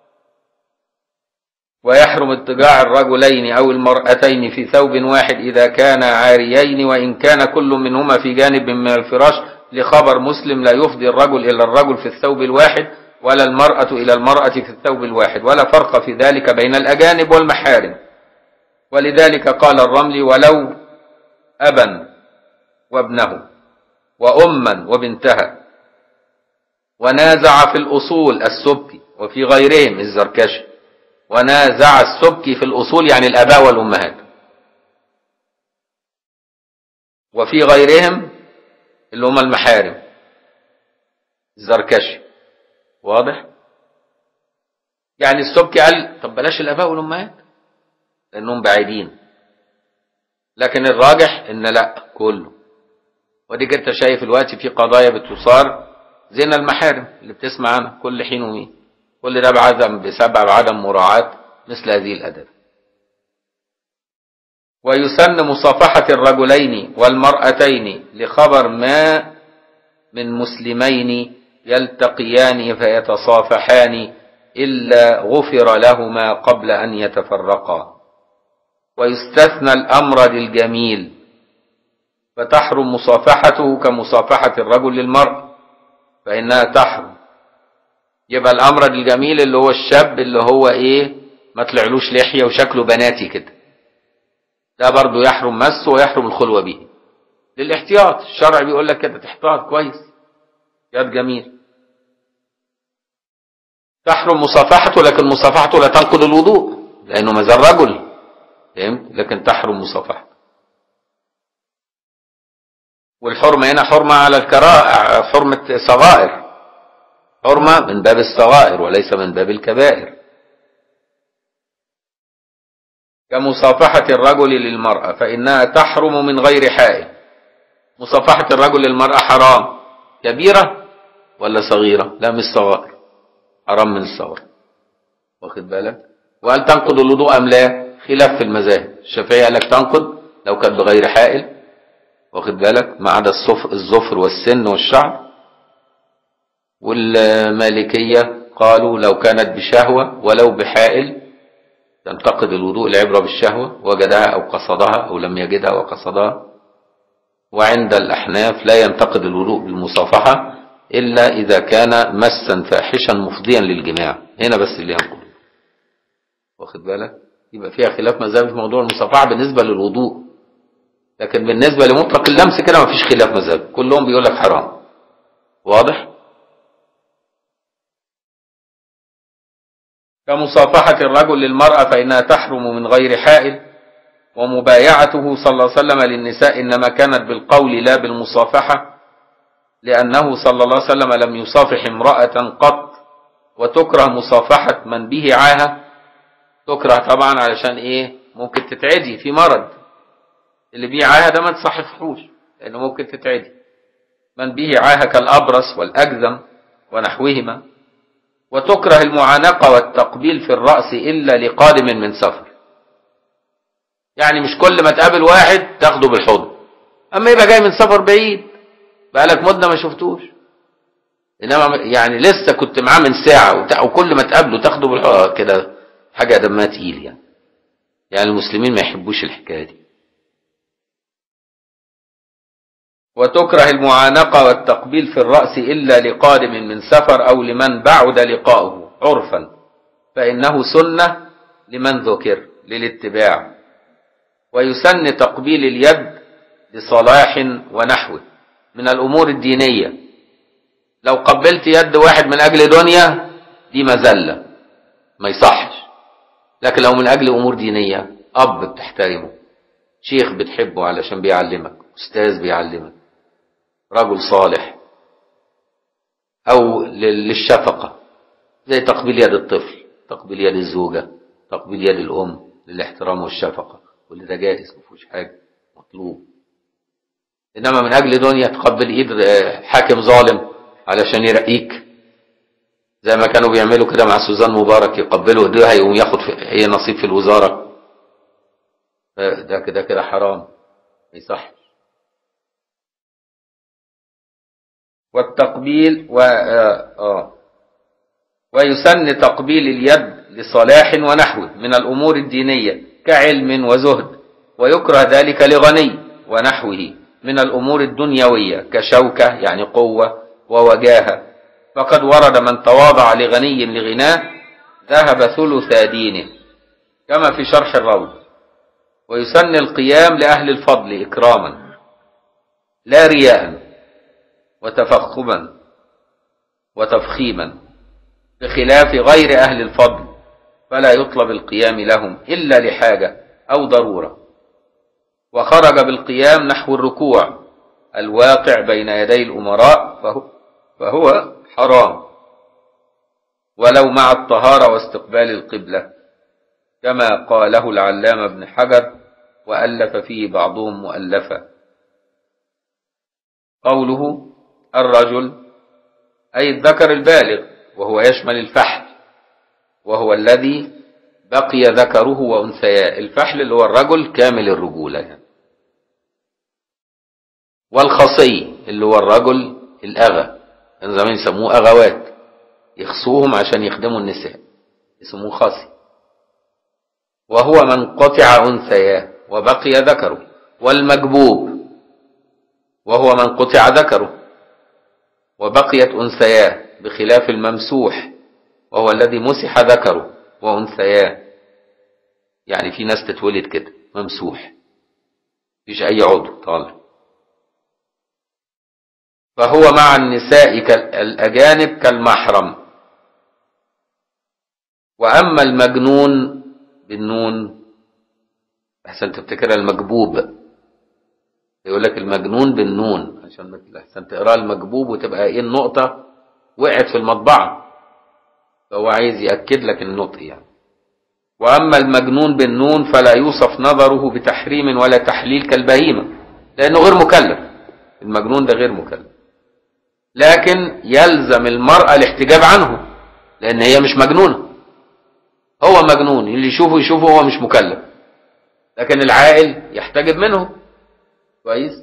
ويحرم اضطجاع الرجلين أو المرأتين في ثوب واحد إذا كان عاريين، وإن كان كل منهما في جانب من الفراش، لخبر مسلم: لا يفضي الرجل إلى الرجل في الثوب الواحد، ولا المرأة إلى المرأة في الثوب الواحد، ولا فرق في ذلك بين الأجانب والمحارم. ولذلك قال الرملي: ولو أبا وابنه وأما وبنتها. ونازع في الأصول السبكي وفي غيرهم الزركشي. ونازع السبكي في الأصول يعني الآباء والأمهات، وفي غيرهم اللي هم المحارم الزركشي. واضح؟ يعني السبكي قال طب بلاش الآباء والأمهات لأنهم بعيدين، لكن الراجح إن لا كله. وديك انت شايف الوقت في قضايا بتصار زنا المحارم اللي بتسمع عنها كل حين ومين، كل ده بعدم بسبب عدم مراعاة مثل هذه الأدب. ويسن مصافحة الرجلين والمرأتين لخبر ما من مسلمين يلتقيان فيتصافحان إلا غفر لهما قبل أن يتفرقا. ويستثنى الأمر للجميل، فتحرم مصافحته كمصافحة الرجل للمرأة، فإنها تحرم. يبقى الأمر الجميل اللي هو الشاب اللي هو إيه ما طلعلوش لحية وشكله بناتي كده، ده برضو يحرم مسه ويحرم الخلوة به للاحتياط. الشرع بيقول لك كده تحتاط كويس، احتياط جميل. تحرم مصافحته، لكن مصافحته لا تنقض الوضوء لأنه ما زال رجل، فهمت؟ لكن تحرم مصافحته. والحرمة هنا حرمة على الكراهة، حرمة صغائر، حرمة من باب الصغائر وليس من باب الكبائر. كمصافحة الرجل للمرأة فإنها تحرم من غير حائل. مصافحة الرجل للمرأة حرام، كبيرة ولا صغيرة؟ لا مش صغائر، حرام من الصغر، واخد بالك؟ وهل تنقض الوضوء أم لا؟ خلاف في المذاهب. الشافعية قال لك تنقض لو كانت بغير حائل، واخد بالك، ما عدا الظفر والسن والشعر. والمالكية قالوا لو كانت بشهوة ولو بحائل تنتقد الوضوء، العبرة بالشهوة، وجدها أو قصدها أو لم يجدها وقصدها. وعند الأحناف لا ينتقد الوضوء بالمصافحة إلا إذا كان مسا فاحشا مفضيا للجماع، هنا بس اللي ينقض. واخد بالك؟ يبقى فيها خلاف مذهبي في موضوع المصافحة بالنسبة للوضوء، لكن بالنسبة لمطلق اللمس كده مفيش خلاف مذهبي، كلهم بيقول لك حرام. واضح؟ كمصافحة الرجل للمرأة فإنها تحرم من غير حائل، ومبايعته صلى الله عليه وسلم للنساء إنما كانت بالقول لا بالمصافحة، لأنه صلى الله عليه وسلم لم يصافح امرأة قط. وتكره مصافحة من به عاهة، تكره طبعا علشان إيه؟ ممكن تتعدي في مرض، اللي به عاهة ده ما تصحفحوش لأنه ممكن تتعدي. من به عاهة كالأبرص والأجذم ونحوهما. وتكره المعانقة والتقبيل في الرأس إلا لقادم من سفر، يعني مش كل ما تقابل واحد تاخده بالحضن، أما يبقى جاي من سفر بعيد بقالك مدة ما شفتوش، إنما يعني لسه كنت معاه من ساعة وكل ما تقابله تاخده بالحضن كده، حاجة دمها تقيل يعني. يعني المسلمين ما يحبوش الحكاية دي. وتكره المعانقة والتقبيل في الرأس إلا لقادم من سفر أو لمن بعد لقاؤه عرفا، فإنه سنة لمن ذكر للاتباع. ويسن تقبيل اليد لصلاح ونحوه من الأمور الدينية. لو قبلت يد واحد من أجل دنيا دي مذلة ما يصحش، لكن لو من أجل أمور دينية، أب بتحترمه، شيخ بتحبه علشان بيعلمك، أستاذ بيعلمك، رجل صالح، أو للشفقة زي تقبيل يد الطفل، تقبيل يد الزوجة، تقبيل يد الأم للاحترام والشفقة، واللي ده جائز مفيهوش حاجة، مطلوب. إنما من أجل دنيا تقبل إيد حاكم ظالم علشان يرقيك، زي ما كانوا بيعملوا كده مع سوزان مبارك، يقبلوا ايديها يقوم ياخد هي نصيب في الوزارة، ده كده كده حرام ما يصحش. والتقبيل و... آه... آه. ويسن تقبيل اليد لصلاح ونحوه من الأمور الدينية كعلم وزهد، ويكره ذلك لغني ونحوه من الأمور الدنيوية كشوكة يعني قوة ووجاهة، فقد ورد من تواضع لغني لغناه ذهب ثلث دينه كما في شرح الروض. ويسن القيام لأهل الفضل إكراما لا رياء وتفخما وتفخيما، بخلاف غير أهل الفضل فلا يطلب القيام لهم إلا لحاجة أو ضرورة. وخرج بالقيام نحو الركوع الواقع بين يدي الأمراء فهو, فهو حرام، ولو مع الطهارة واستقبال القبلة، كما قاله العلامة ابن حجر وألف فيه بعضهم مؤلفا. قوله الرجل أي الذكر البالغ، وهو يشمل الفحل، وهو الذي بقي ذكره وأنثياه. الفحل اللي هو الرجل كامل الرجولة يعني. والخصي اللي هو الرجل الأغى، كان زمان يسموه أغوات، يخصوهم عشان يخدموا النساء يسموه خصي. وهو من قطع أنثياه وبقي ذكره. والمجبوب وهو من قطع ذكره وبقيت أنثياه، بخلاف الممسوح وهو الذي مسح ذكره وأنثياه. يعني في ناس تتولد كده ممسوح مفيش أي عضو طالع. فهو مع النساء الأجانب كالمحرم. وأما المجنون بالنون، أحسن تفتكر المجبوب، يقول لك المجنون بالنون عشان أحسن تقرأ المجبوب وتبقى إيه النقطة وقعت في المطبعة، فهو عايز يأكد لك النطق يعني. وأما المجنون بالنون فلا يوصف نظره بتحريم ولا تحليل كالبهيمة، لأنه غير مكلف. المجنون ده غير مكلف، لكن يلزم المرأة الاحتجاب عنه لأن هي مش مجنونة. هو مجنون اللي يشوفه يشوفه، هو مش مكلف، لكن العاقل يحتجب منه كويس.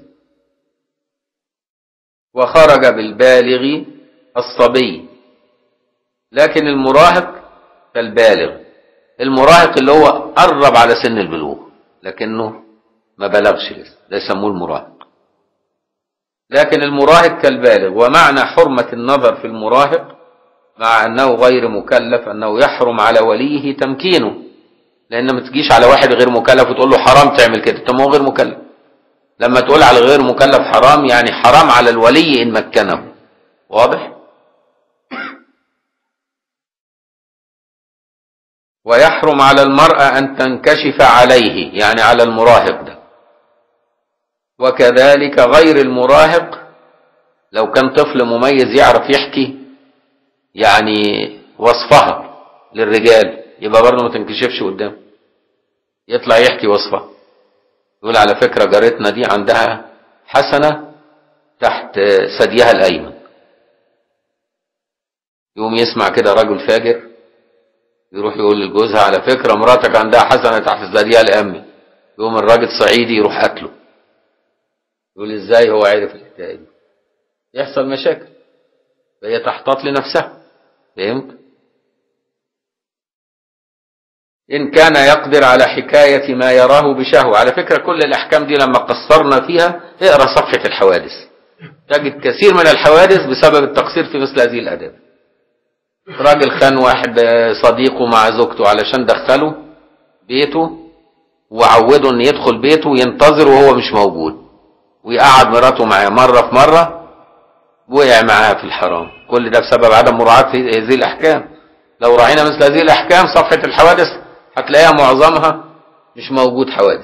وخرج بالبالغ الصبي، لكن المراهق كالبالغ. المراهق اللي هو قرب على سن البلوغ لكنه ما بلغش لسه، ده يسموه المراهق. لكن المراهق كالبالغ. ومعنى حرمة النظر في المراهق مع أنه غير مكلف أنه يحرم على وليه تمكينه، لأن ما تجيش على واحد غير مكلف وتقول له حرام تعمل كده، طب ما هو غير مكلف. لما تقول على غير مكلف حرام يعني حرام على الولي إن مكنه. واضح؟ ويحرم على المرأة أن تنكشف عليه، يعني على المراهق ده. وكذلك غير المراهق لو كان طفل مميز يعرف يحكي يعني وصفها للرجال، يبقى برضه ما تنكشفش قدامه، يطلع يحكي وصفها، يقول على فكرة جارتنا دي عندها حسنة تحت ثديها الأيمن. يقوم يسمع كده رجل فاجر يروح يقول لجوزها على فكرة مراتك عندها حسنة تحت ثديها الأيمن. يقوم الراجل صعيدي يروح قتله، يقول ازاي هو عارف الحكاية دي؟ يحصل مشاكل، فهي تحتاط لنفسها. فهمت؟ إن كان يقدر على حكاية ما يراه بشهوة. على فكرة كل الأحكام دي لما قصرنا فيها اقرأ صفحة الحوادث، تجد كثير من الحوادث بسبب التقصير في مثل هذه الآداب. راجل خان واحد صديقه مع زوجته علشان دخله بيته وعوده ان يدخل بيته وينتظر وهو مش موجود، ويقعد مراته معاه. مرة في مرة وقع معاها في الحرام. كل ده بسبب عدم مراعاة هذه الأحكام. لو راعينا مثل هذه الأحكام صفحة الحوادث هتلاقيها معظمها مش موجود حوادث.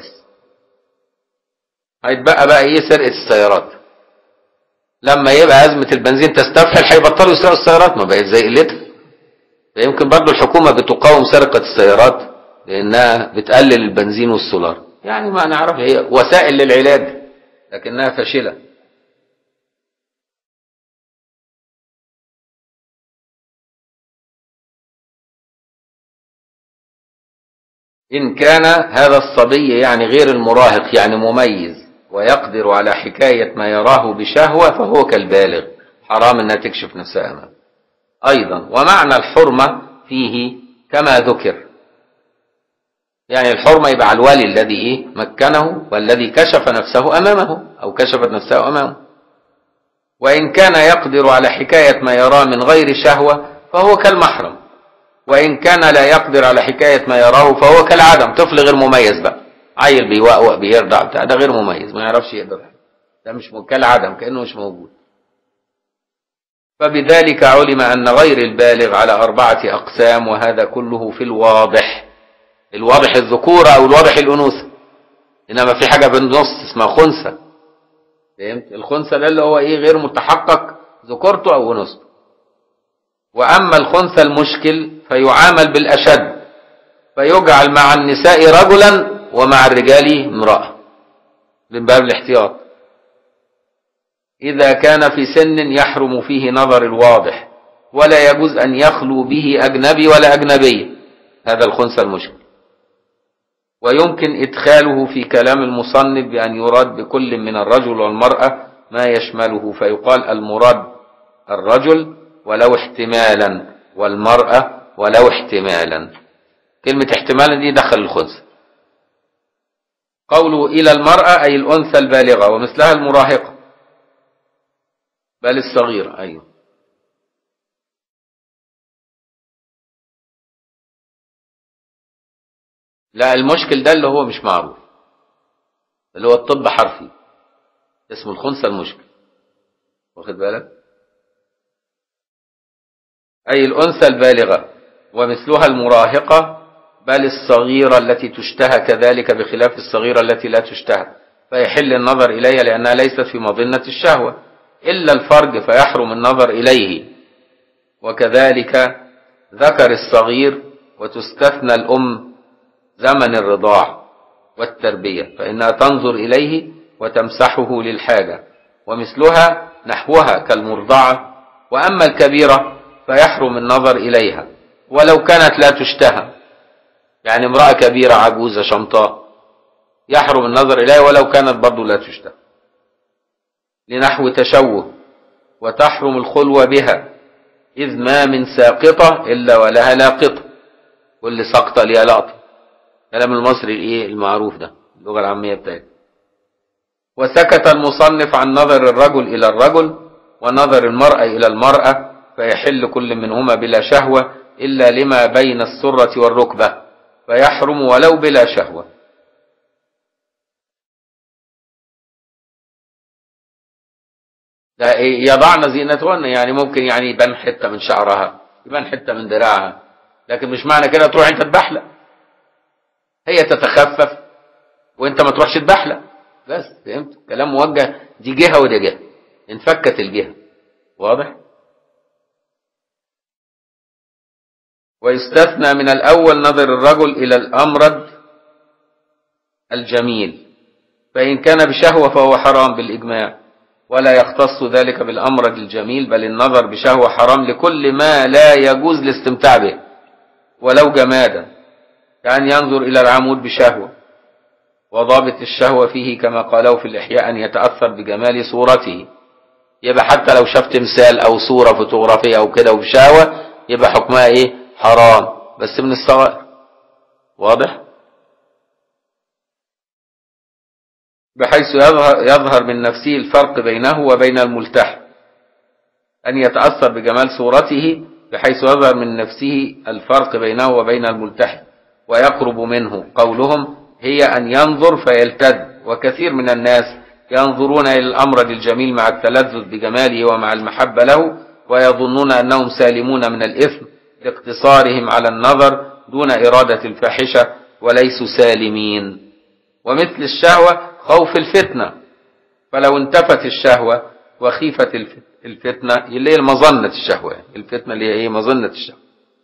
هيتبقى بقى ايه؟ سرقة السيارات. لما يبقى أزمة البنزين تستفحل هيبطلوا يسرقوا السيارات، ما بقت زي قلتها. فيمكن برضو الحكومة بتقاوم سرقة السيارات لأنها بتقلل البنزين والسولار، يعني ما نعرف، هي وسائل للعلاج لكنها فاشلة. إن كان هذا الصبي يعني غير المراهق يعني مميز ويقدر على حكاية ما يراه بشهوة فهو كالبالغ، حرام أنها تكشف نفسها أمامه. أيضا ومعنى الحرمة فيه كما ذكر، يعني الحرمة يبقى على الولي الذي إيه مكنه والذي كشف نفسه أمامه أو كشفت نفسه أمامه. وإن كان يقدر على حكاية ما يراه من غير شهوة فهو كالمحرم. وإن كان لا يقدر على حكاية ما يراه فهو كالعدم. طفل غير مميز بقى، عيل بيوقوق بيرضع بتاع، ده غير مميز ما يعرفش يقدر، ده مش كالعدم كأنه مش موجود. فبذلك علم أن غير البالغ على أربعة أقسام، وهذا كله في الواضح. الواضح الذكورة أو الواضح الأنوثة، إنما في حاجة بالنص اسمها خنثى. فهمت؟ الخنثى ده اللي هو إيه؟ غير متحقق ذكورته أو أنوثته. وأما الخنثى المشكل فيعامل بالأشد، فيجعل مع النساء رجلا ومع الرجال امرأة من باب الاحتياط، إذا كان في سن يحرم فيه نظر الواضح ولا يجوز أن يخلو به أجنبي ولا أجنبية. هذا الخنثى المشكل. ويمكن إدخاله في كلام المصنف بأن يراد بكل من الرجل والمرأة ما يشمله، فيقال المراد الرجل ولو احتمالا والمرأة ولو احتمالا. كلمة احتمالا دي دخل الخنثى. قوله إلى المرأة أي الأنثى البالغة ومثلها المراهقة بل الصغيرة. أيوه لا، المشكل ده اللي هو مش معروف، اللي هو الطب حرفي اسمه الخنثى المشكل، واخد بالك؟ أي الأنثى البالغة ومثلها المراهقة بل الصغيرة التي تشتهى كذلك، بخلاف الصغيرة التي لا تشتهى فيحل النظر إليها لأنها ليست في مظنة الشهوة، إلا الفرج فيحرم النظر إليه. وكذلك ذكر الصغير، وتستثنى الأم زمن الرضاع والتربية فإنها تنظر إليه وتمسحه للحاجة، ومثلها نحوها كالمرضعة. وأما الكبيرة فيحرم النظر إليها ولو كانت لا تشتهى، يعني امرأة كبيرة عجوزة شمطاء يحرم النظر إليها ولو كانت برضو لا تشتهى، لنحو تشوه. وتحرم الخلوة بها إذ ما من ساقطة إلا ولها لاقطة، كل سقطة لها لقطة. كلام المصري الايه المعروف ده، اللغة العامية بتاعتنا. وسكت المصنف عن نظر الرجل إلى الرجل ونظر المرأة إلى المرأة، فيحل كل منهما بلا شهوة إلا لما بين السرة والركبة، فيحرم ولو بلا شهوة. ده يضعن زينتهن، يعني ممكن يعني يبان حتة من شعرها، يبان حتة من دراعها، لكن مش معنى كده تروح انت تبحلق. هي تتخفف وانت ما تروحش تبحلق بس. فهمت؟ كلام موجه، دي جهة ودي جهة، انفكت الجهة. واضح؟ ويستثنى من الأول نظر الرجل إلى الأمرد الجميل، فإن كان بشهوة فهو حرام بالإجماع، ولا يختص ذلك بالأمرد الجميل، بل النظر بشهوة حرام لكل ما لا يجوز الاستمتاع به ولو جمادا، كأن ينظر إلى العمود بشهوة. وضابط الشهوة فيه كما قالوا في الإحياء أن يتأثر بجمال صورته، يبقى حتى لو شاف تمثال أو صورة فوتوغرافية أو كده وبشهوة يبقى حكمها إيه؟ حرام، بس من الصغائر. واضح؟ بحيث يظهر, يظهر من نفسه الفرق بينه وبين الملتحي، أن يتأثر بجمال صورته بحيث يظهر من نفسه الفرق بينه وبين الملتحي ويقرب منه. قولهم هي أن ينظر فيلتذ، وكثير من الناس ينظرون إلى الأمرد الجميل مع التلذذ بجماله ومع المحبة له، ويظنون أنهم سالمون من الإثم لاقتصارهم على النظر دون إرادة الفاحشة، وليسوا سالمين. ومثل الشهوة خوف الفتنة، فلو انتفت الشهوة وخيفت الفتنة، اللي هي مظنة الشهوة، الفتنة اللي هي مظنة الشهوة،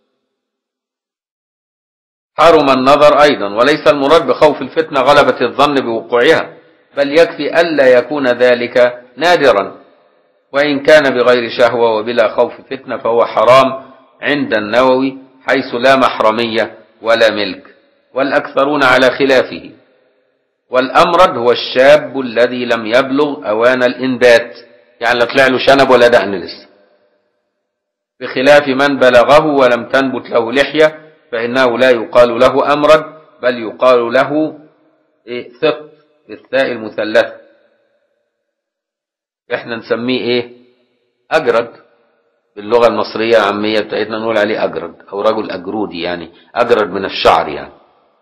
حرم النظر أيضا. وليس المراد بخوف الفتنة غلبة الظن بوقوعها، بل يكفي ألا يكون ذلك نادرا، وإن كان بغير شهوة وبلا خوف فتنة فهو حرام عند النووي، حيث لا محرمية ولا ملك، والأكثرون على خلافه. والأمرد هو الشاب الذي لم يبلغ أوان الإنبات، يعني لا طلع له شنب ولا دقن لسه، بخلاف من بلغه ولم تنبت له لحية، فإنه لا يقال له أمرد، بل يقال له إيه؟ ثق بالثاء المثلثة. احنا نسميه ايه؟ أجرد، باللغة المصرية العامية بتاعتنا نقول عليه أجرد، أو رجل أجرودي، يعني أجرد من الشعر يعني.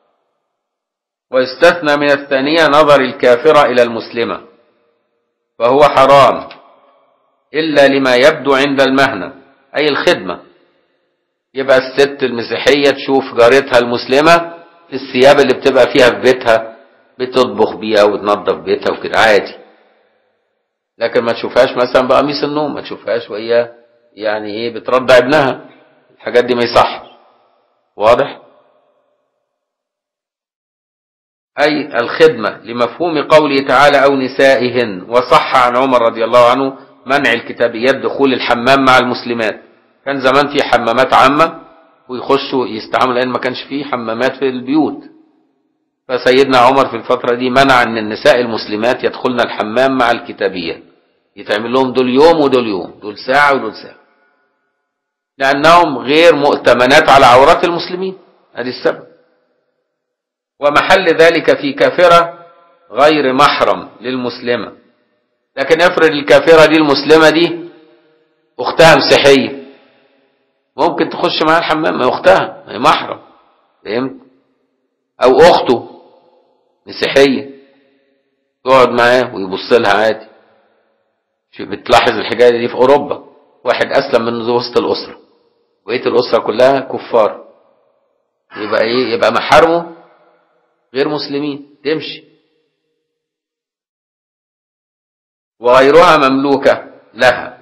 ويستثنى من الثانية نظر الكافرة إلى المسلمة، فهو حرام إلا لما يبدو عند المهنة، أي الخدمة. يبقى الست المسيحية تشوف جارتها المسلمة في الثياب اللي بتبقى فيها في بيتها، بتطبخ بيها وتنظف بيتها وكده عادي، لكن ما تشوفهاش مثلا بقميص النوم، ما تشوفهاش وهي يعني ايه بترضع ابنها، الحاجات دي ما يصح. واضح؟ أي الخدمة لمفهوم قوله تعالى أو نسائهن. وصح عن عمر رضي الله عنه منع الكتابيات دخول الحمام مع المسلمات. كان زمان في حمامات عامة ويخشوا يستعملوا، لأن ما كانش فيه حمامات في البيوت، فسيدنا عمر في الفترة دي منع أن النساء المسلمات يدخلن الحمام مع الكتابيات، يتعمل لهم دول يوم ودول يوم، دول ساعة ودول ساعة، لأنهم غير مؤتمنات على عورات المسلمين. هذه السبب. ومحل ذلك في كافرة غير محرم للمسلمة، لكن افرض الكافرة دي المسلمة دي أختها مسيحية، ممكن تخش معها الحمام، ما أختها ما هي محرم، فهمت؟ أو أخته مسيحية تقعد معاه ويبص لها عادي. بتلاحظ الحكاية دي في أوروبا، واحد أسلم من وسط الأسرة، بقية الأسرة كلها كفار، يبقى إيه؟ يبقى محارمه غير مسلمين، تمشي. وغيرها مملوكة لها.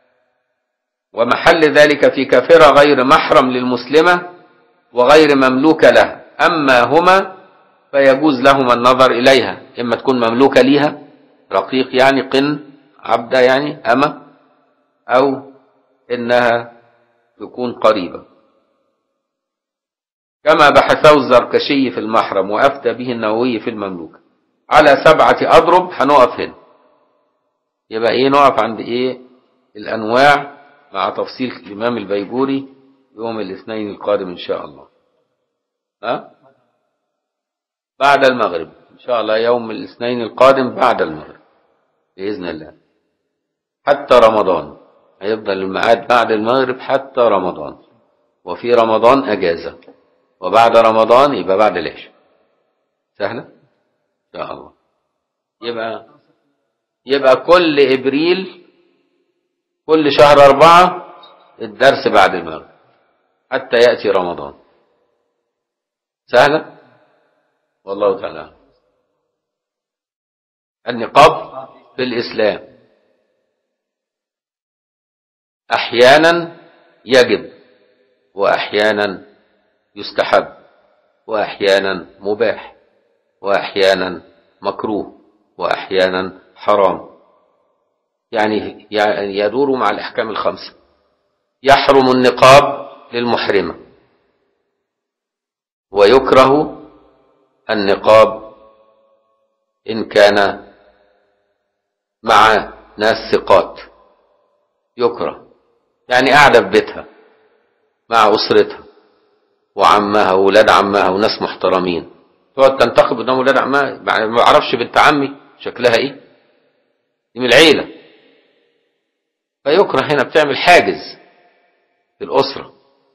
ومحل ذلك في كافرة غير محرم للمسلمة وغير مملوكة لها. أما هما فيجوز لهما النظر إليها، إما تكون مملوكة ليها رقيق يعني قن عبدة يعني أما، أو إنها تكون قريبة، كما بحثه الزركشي في المحرم وأفتى به النووي في المملوكة على سبعة أضرب. هنقف هنا، يبقى إيه؟ نقف عند إيه؟ الأنواع مع تفصيل الإمام البيجوري يوم الاثنين القادم إن شاء الله، ها؟ بعد المغرب. إن شاء الله يوم الاثنين القادم بعد المغرب بإذن الله حتى رمضان، هيفضل الميعاد بعد المغرب حتى رمضان، وفي رمضان أجازة، وبعد رمضان يبقى بعد العشاء. سهلة إن شاء الله. يبقى يبقى كل إبريل كل شهر أربعة الدرس بعد المغرب حتى يأتي رمضان. سهلة والله تعالى. النقاب في الإسلام أحيانا يجب، وأحيانا يستحب، وأحيانا مباح، وأحيانا مكروه، وأحيانا حرام، يعني يدور مع الأحكام الخمسة. يحرم النقاب للمحرمة، ويكره النقاب إن كان مع ناس ثقات، يكره، يعني قاعدة في بيتها مع أسرتها وعمها وولاد عمها وناس محترمين، تقعد تنتخب قدام ولاد عمها، ما اعرفش بنت عمي شكلها ايه، دي من العيلة، فيكره هنا، بتعمل حاجز في الأسرة.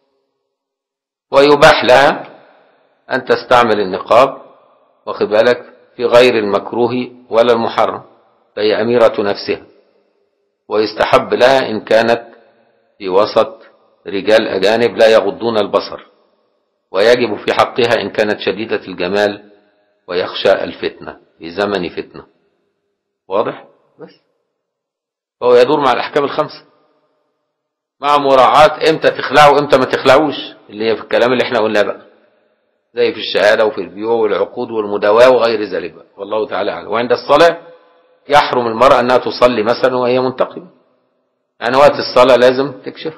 ويباح لها أن تستعمل النقاب، واخد بالك، في غير المكروه ولا المحرم، فهي أميرة نفسها. ويستحب لها إن كانت في وسط رجال أجانب لا يغضون البصر، ويجب في حقها إن كانت شديدة الجمال ويخشى الفتنة في زمن فتنة. واضح؟ بس فهو يدور مع الأحكام الخمسة مع مراعاة امتى تخلعوا امتى ما تخلعوش، اللي هي في الكلام اللي احنا قلناه بقى، زي في الشهادة وفي البيوع والعقود والمداواة وغير ذلك بقى. والله تعالى أعلم. وعند الصلاة يحرم المرأة أنها تصلي مثلا وهي منتقبة، يعني وقت الصلاة لازم تكشف.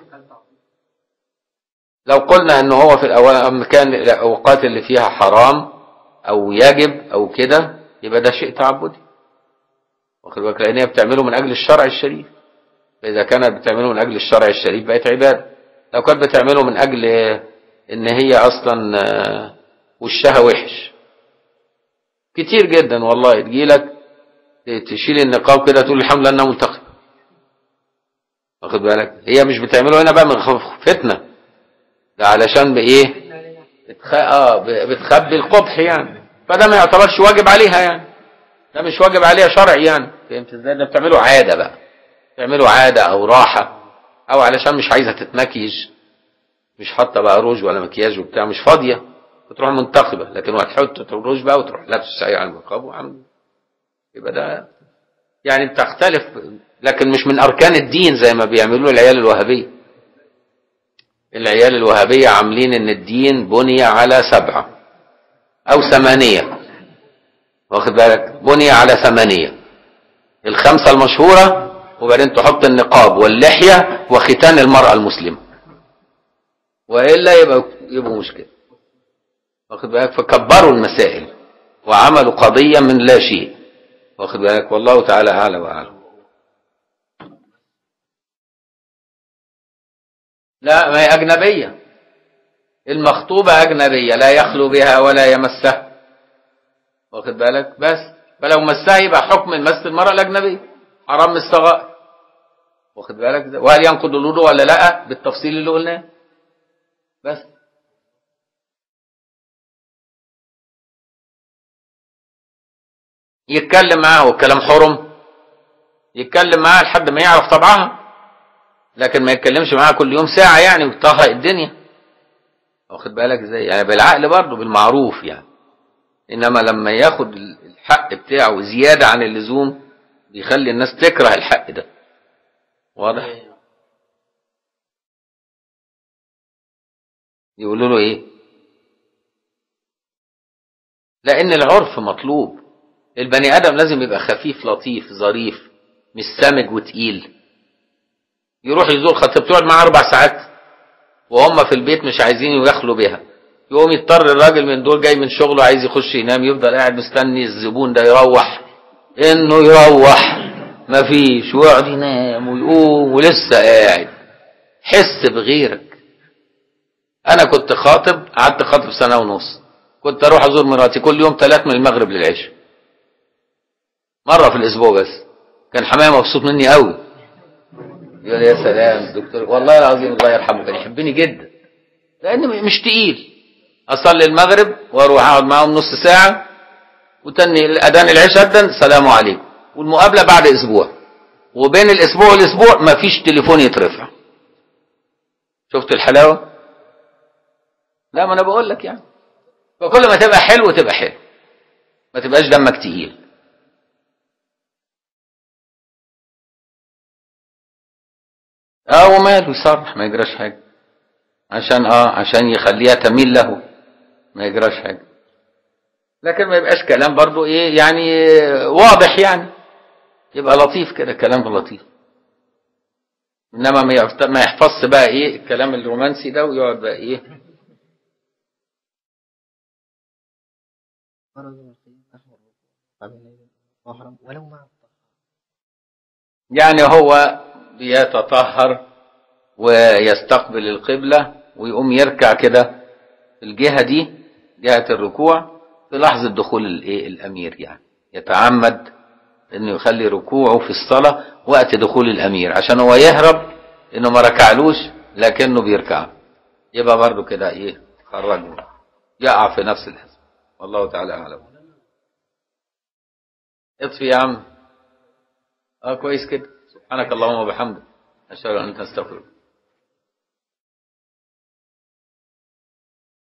لو قلنا أنه هو في الأول كان الأوقات اللي فيها حرام أو يجب أو كده، يبقى ده شيء تعبدي، واخد بالك، لأن هي بتعمله من أجل الشرع الشريف. فإذا كانت بتعمله من أجل الشرع الشريف بقت عبادة. لو كانت بتعمله من أجل إن هي أصلا وشها وحش، كتير جدا والله تجيلك تشيل النقاب كده تقول الحمد لله انها منتقبة، واخد بالك، هي مش بتعمله هنا بقى من فتنة، ده علشان بايه بتخ... اه بتخبي القبح يعني، فده ما يعتبرش واجب عليها يعني، ده مش واجب عليها شرعي يعني، فهمت ازاي؟ ده بتعمله عادة بقى، بتعمله عادة او راحة، او علشان مش عايزة تتمكيج، مش حاطة بقى روج ولا مكياج وبتاع، مش فاضية، بتروح منتقبة. لكن وهتحط روج بقى وتروح لابس سايق على النقاب وعامل، يبقى ده يعني بتختلف، لكن مش من أركان الدين زي ما بيعملوا العيال الوهابية. العيال الوهابية عاملين إن الدين بني على سبعة أو ثمانية، واخد بالك، بني على ثمانية، الخمسة المشهورة، وبعدين تحط النقاب واللحية وختان المرأة المسلمة، وإلا يبقى يبقوا مشكلة، واخد بالك، فكبروا المسائل وعملوا قضية من لا شيء، واخد بالك، والله تعالى أعلى وأعلم. لا، ما هي أجنبية، المخطوبة أجنبية لا يخلو بها ولا يمسها، واخد بالك، بس فلو مسها يبقى حكم المس المرأة الأجنبية حرام من الصغائر، واخد بالك، وهل ينقض الوضوء ولا لا بالتفصيل اللي قلناه. بس يتكلم معاه والكلام حرم، يتكلم معاه لحد ما يعرف طبعها، لكن ما يتكلمش معاها كل يوم ساعة يعني وتطهق الدنيا، واخد بالك ازاي، يعني بالعقل برضه بالمعروف يعني. انما لما ياخد الحق بتاعه زيادة عن اللزوم بيخلي الناس تكره الحق ده. واضح؟ يقولوا له ايه؟ لان العرف مطلوب، البني ادم لازم يبقى خفيف لطيف ظريف، مش سامج وتقيل. يروح يزور خطيبته يقعد معاه اربع ساعات وهم في البيت مش عايزين يخلوا بها، يقوم يضطر الراجل من دول جاي من شغله عايز يخش ينام، يفضل قاعد مستني الزبون ده يروح، انه يروح مفيش، ويقعد ينام ويقوم ولسه قاعد. حس بغيرك. انا كنت خاطب، قعدت خاطب سنه ونص، كنت اروح ازور مراتي كل يوم ثلاث من المغرب للعشاء، مرة في الأسبوع بس. كان حماية مبسوط مني قوي، يقول يا سلام دكتور، والله العظيم الله يرحمه كان يحبني جدا، لأن مش تقيل. أصلي المغرب وأروح أقعد معاهم نص ساعة، وتاني الأذان العشاء أذن السلام عليكم، والمقابلة بعد أسبوع، وبين الأسبوع والأسبوع ما فيش تليفون يترفع. شفت الحلاوة؟ لا، ما أنا بقول لك يعني، فكل ما تبقى حلو تبقى حلو، ما تبقاش دمك تقيل. اه وماله يصرح، ما يجراش حاجة، عشان اه عشان يخليها تميل له، ما يجراش حاجة. لكن ما يبقاش كلام برضو ايه يعني واضح، يعني يبقى لطيف كده، كلام لطيف. انما ما يحفظش بقى ايه الكلام الرومانسي ده ويقعد بقى ايه. يعني هو بيتطهر ويستقبل القبلة ويقوم يركع كده في الجهة دي، جهة الركوع، في لحظة دخول الايه الامير، يعني يتعمد انه يخلي ركوعه في الصلاة وقت دخول الامير، عشان هو يهرب انه ما ركعلوش لكنه بيركع، يبقى برضه كده ايه خرجه، يقع في نفس الحزب. والله تعالى اعلم. اطفي يا عم. اه كويس كده. سبحانك اللهم وبحمدك، اشهد ان لا اله الا انت، استغفرك.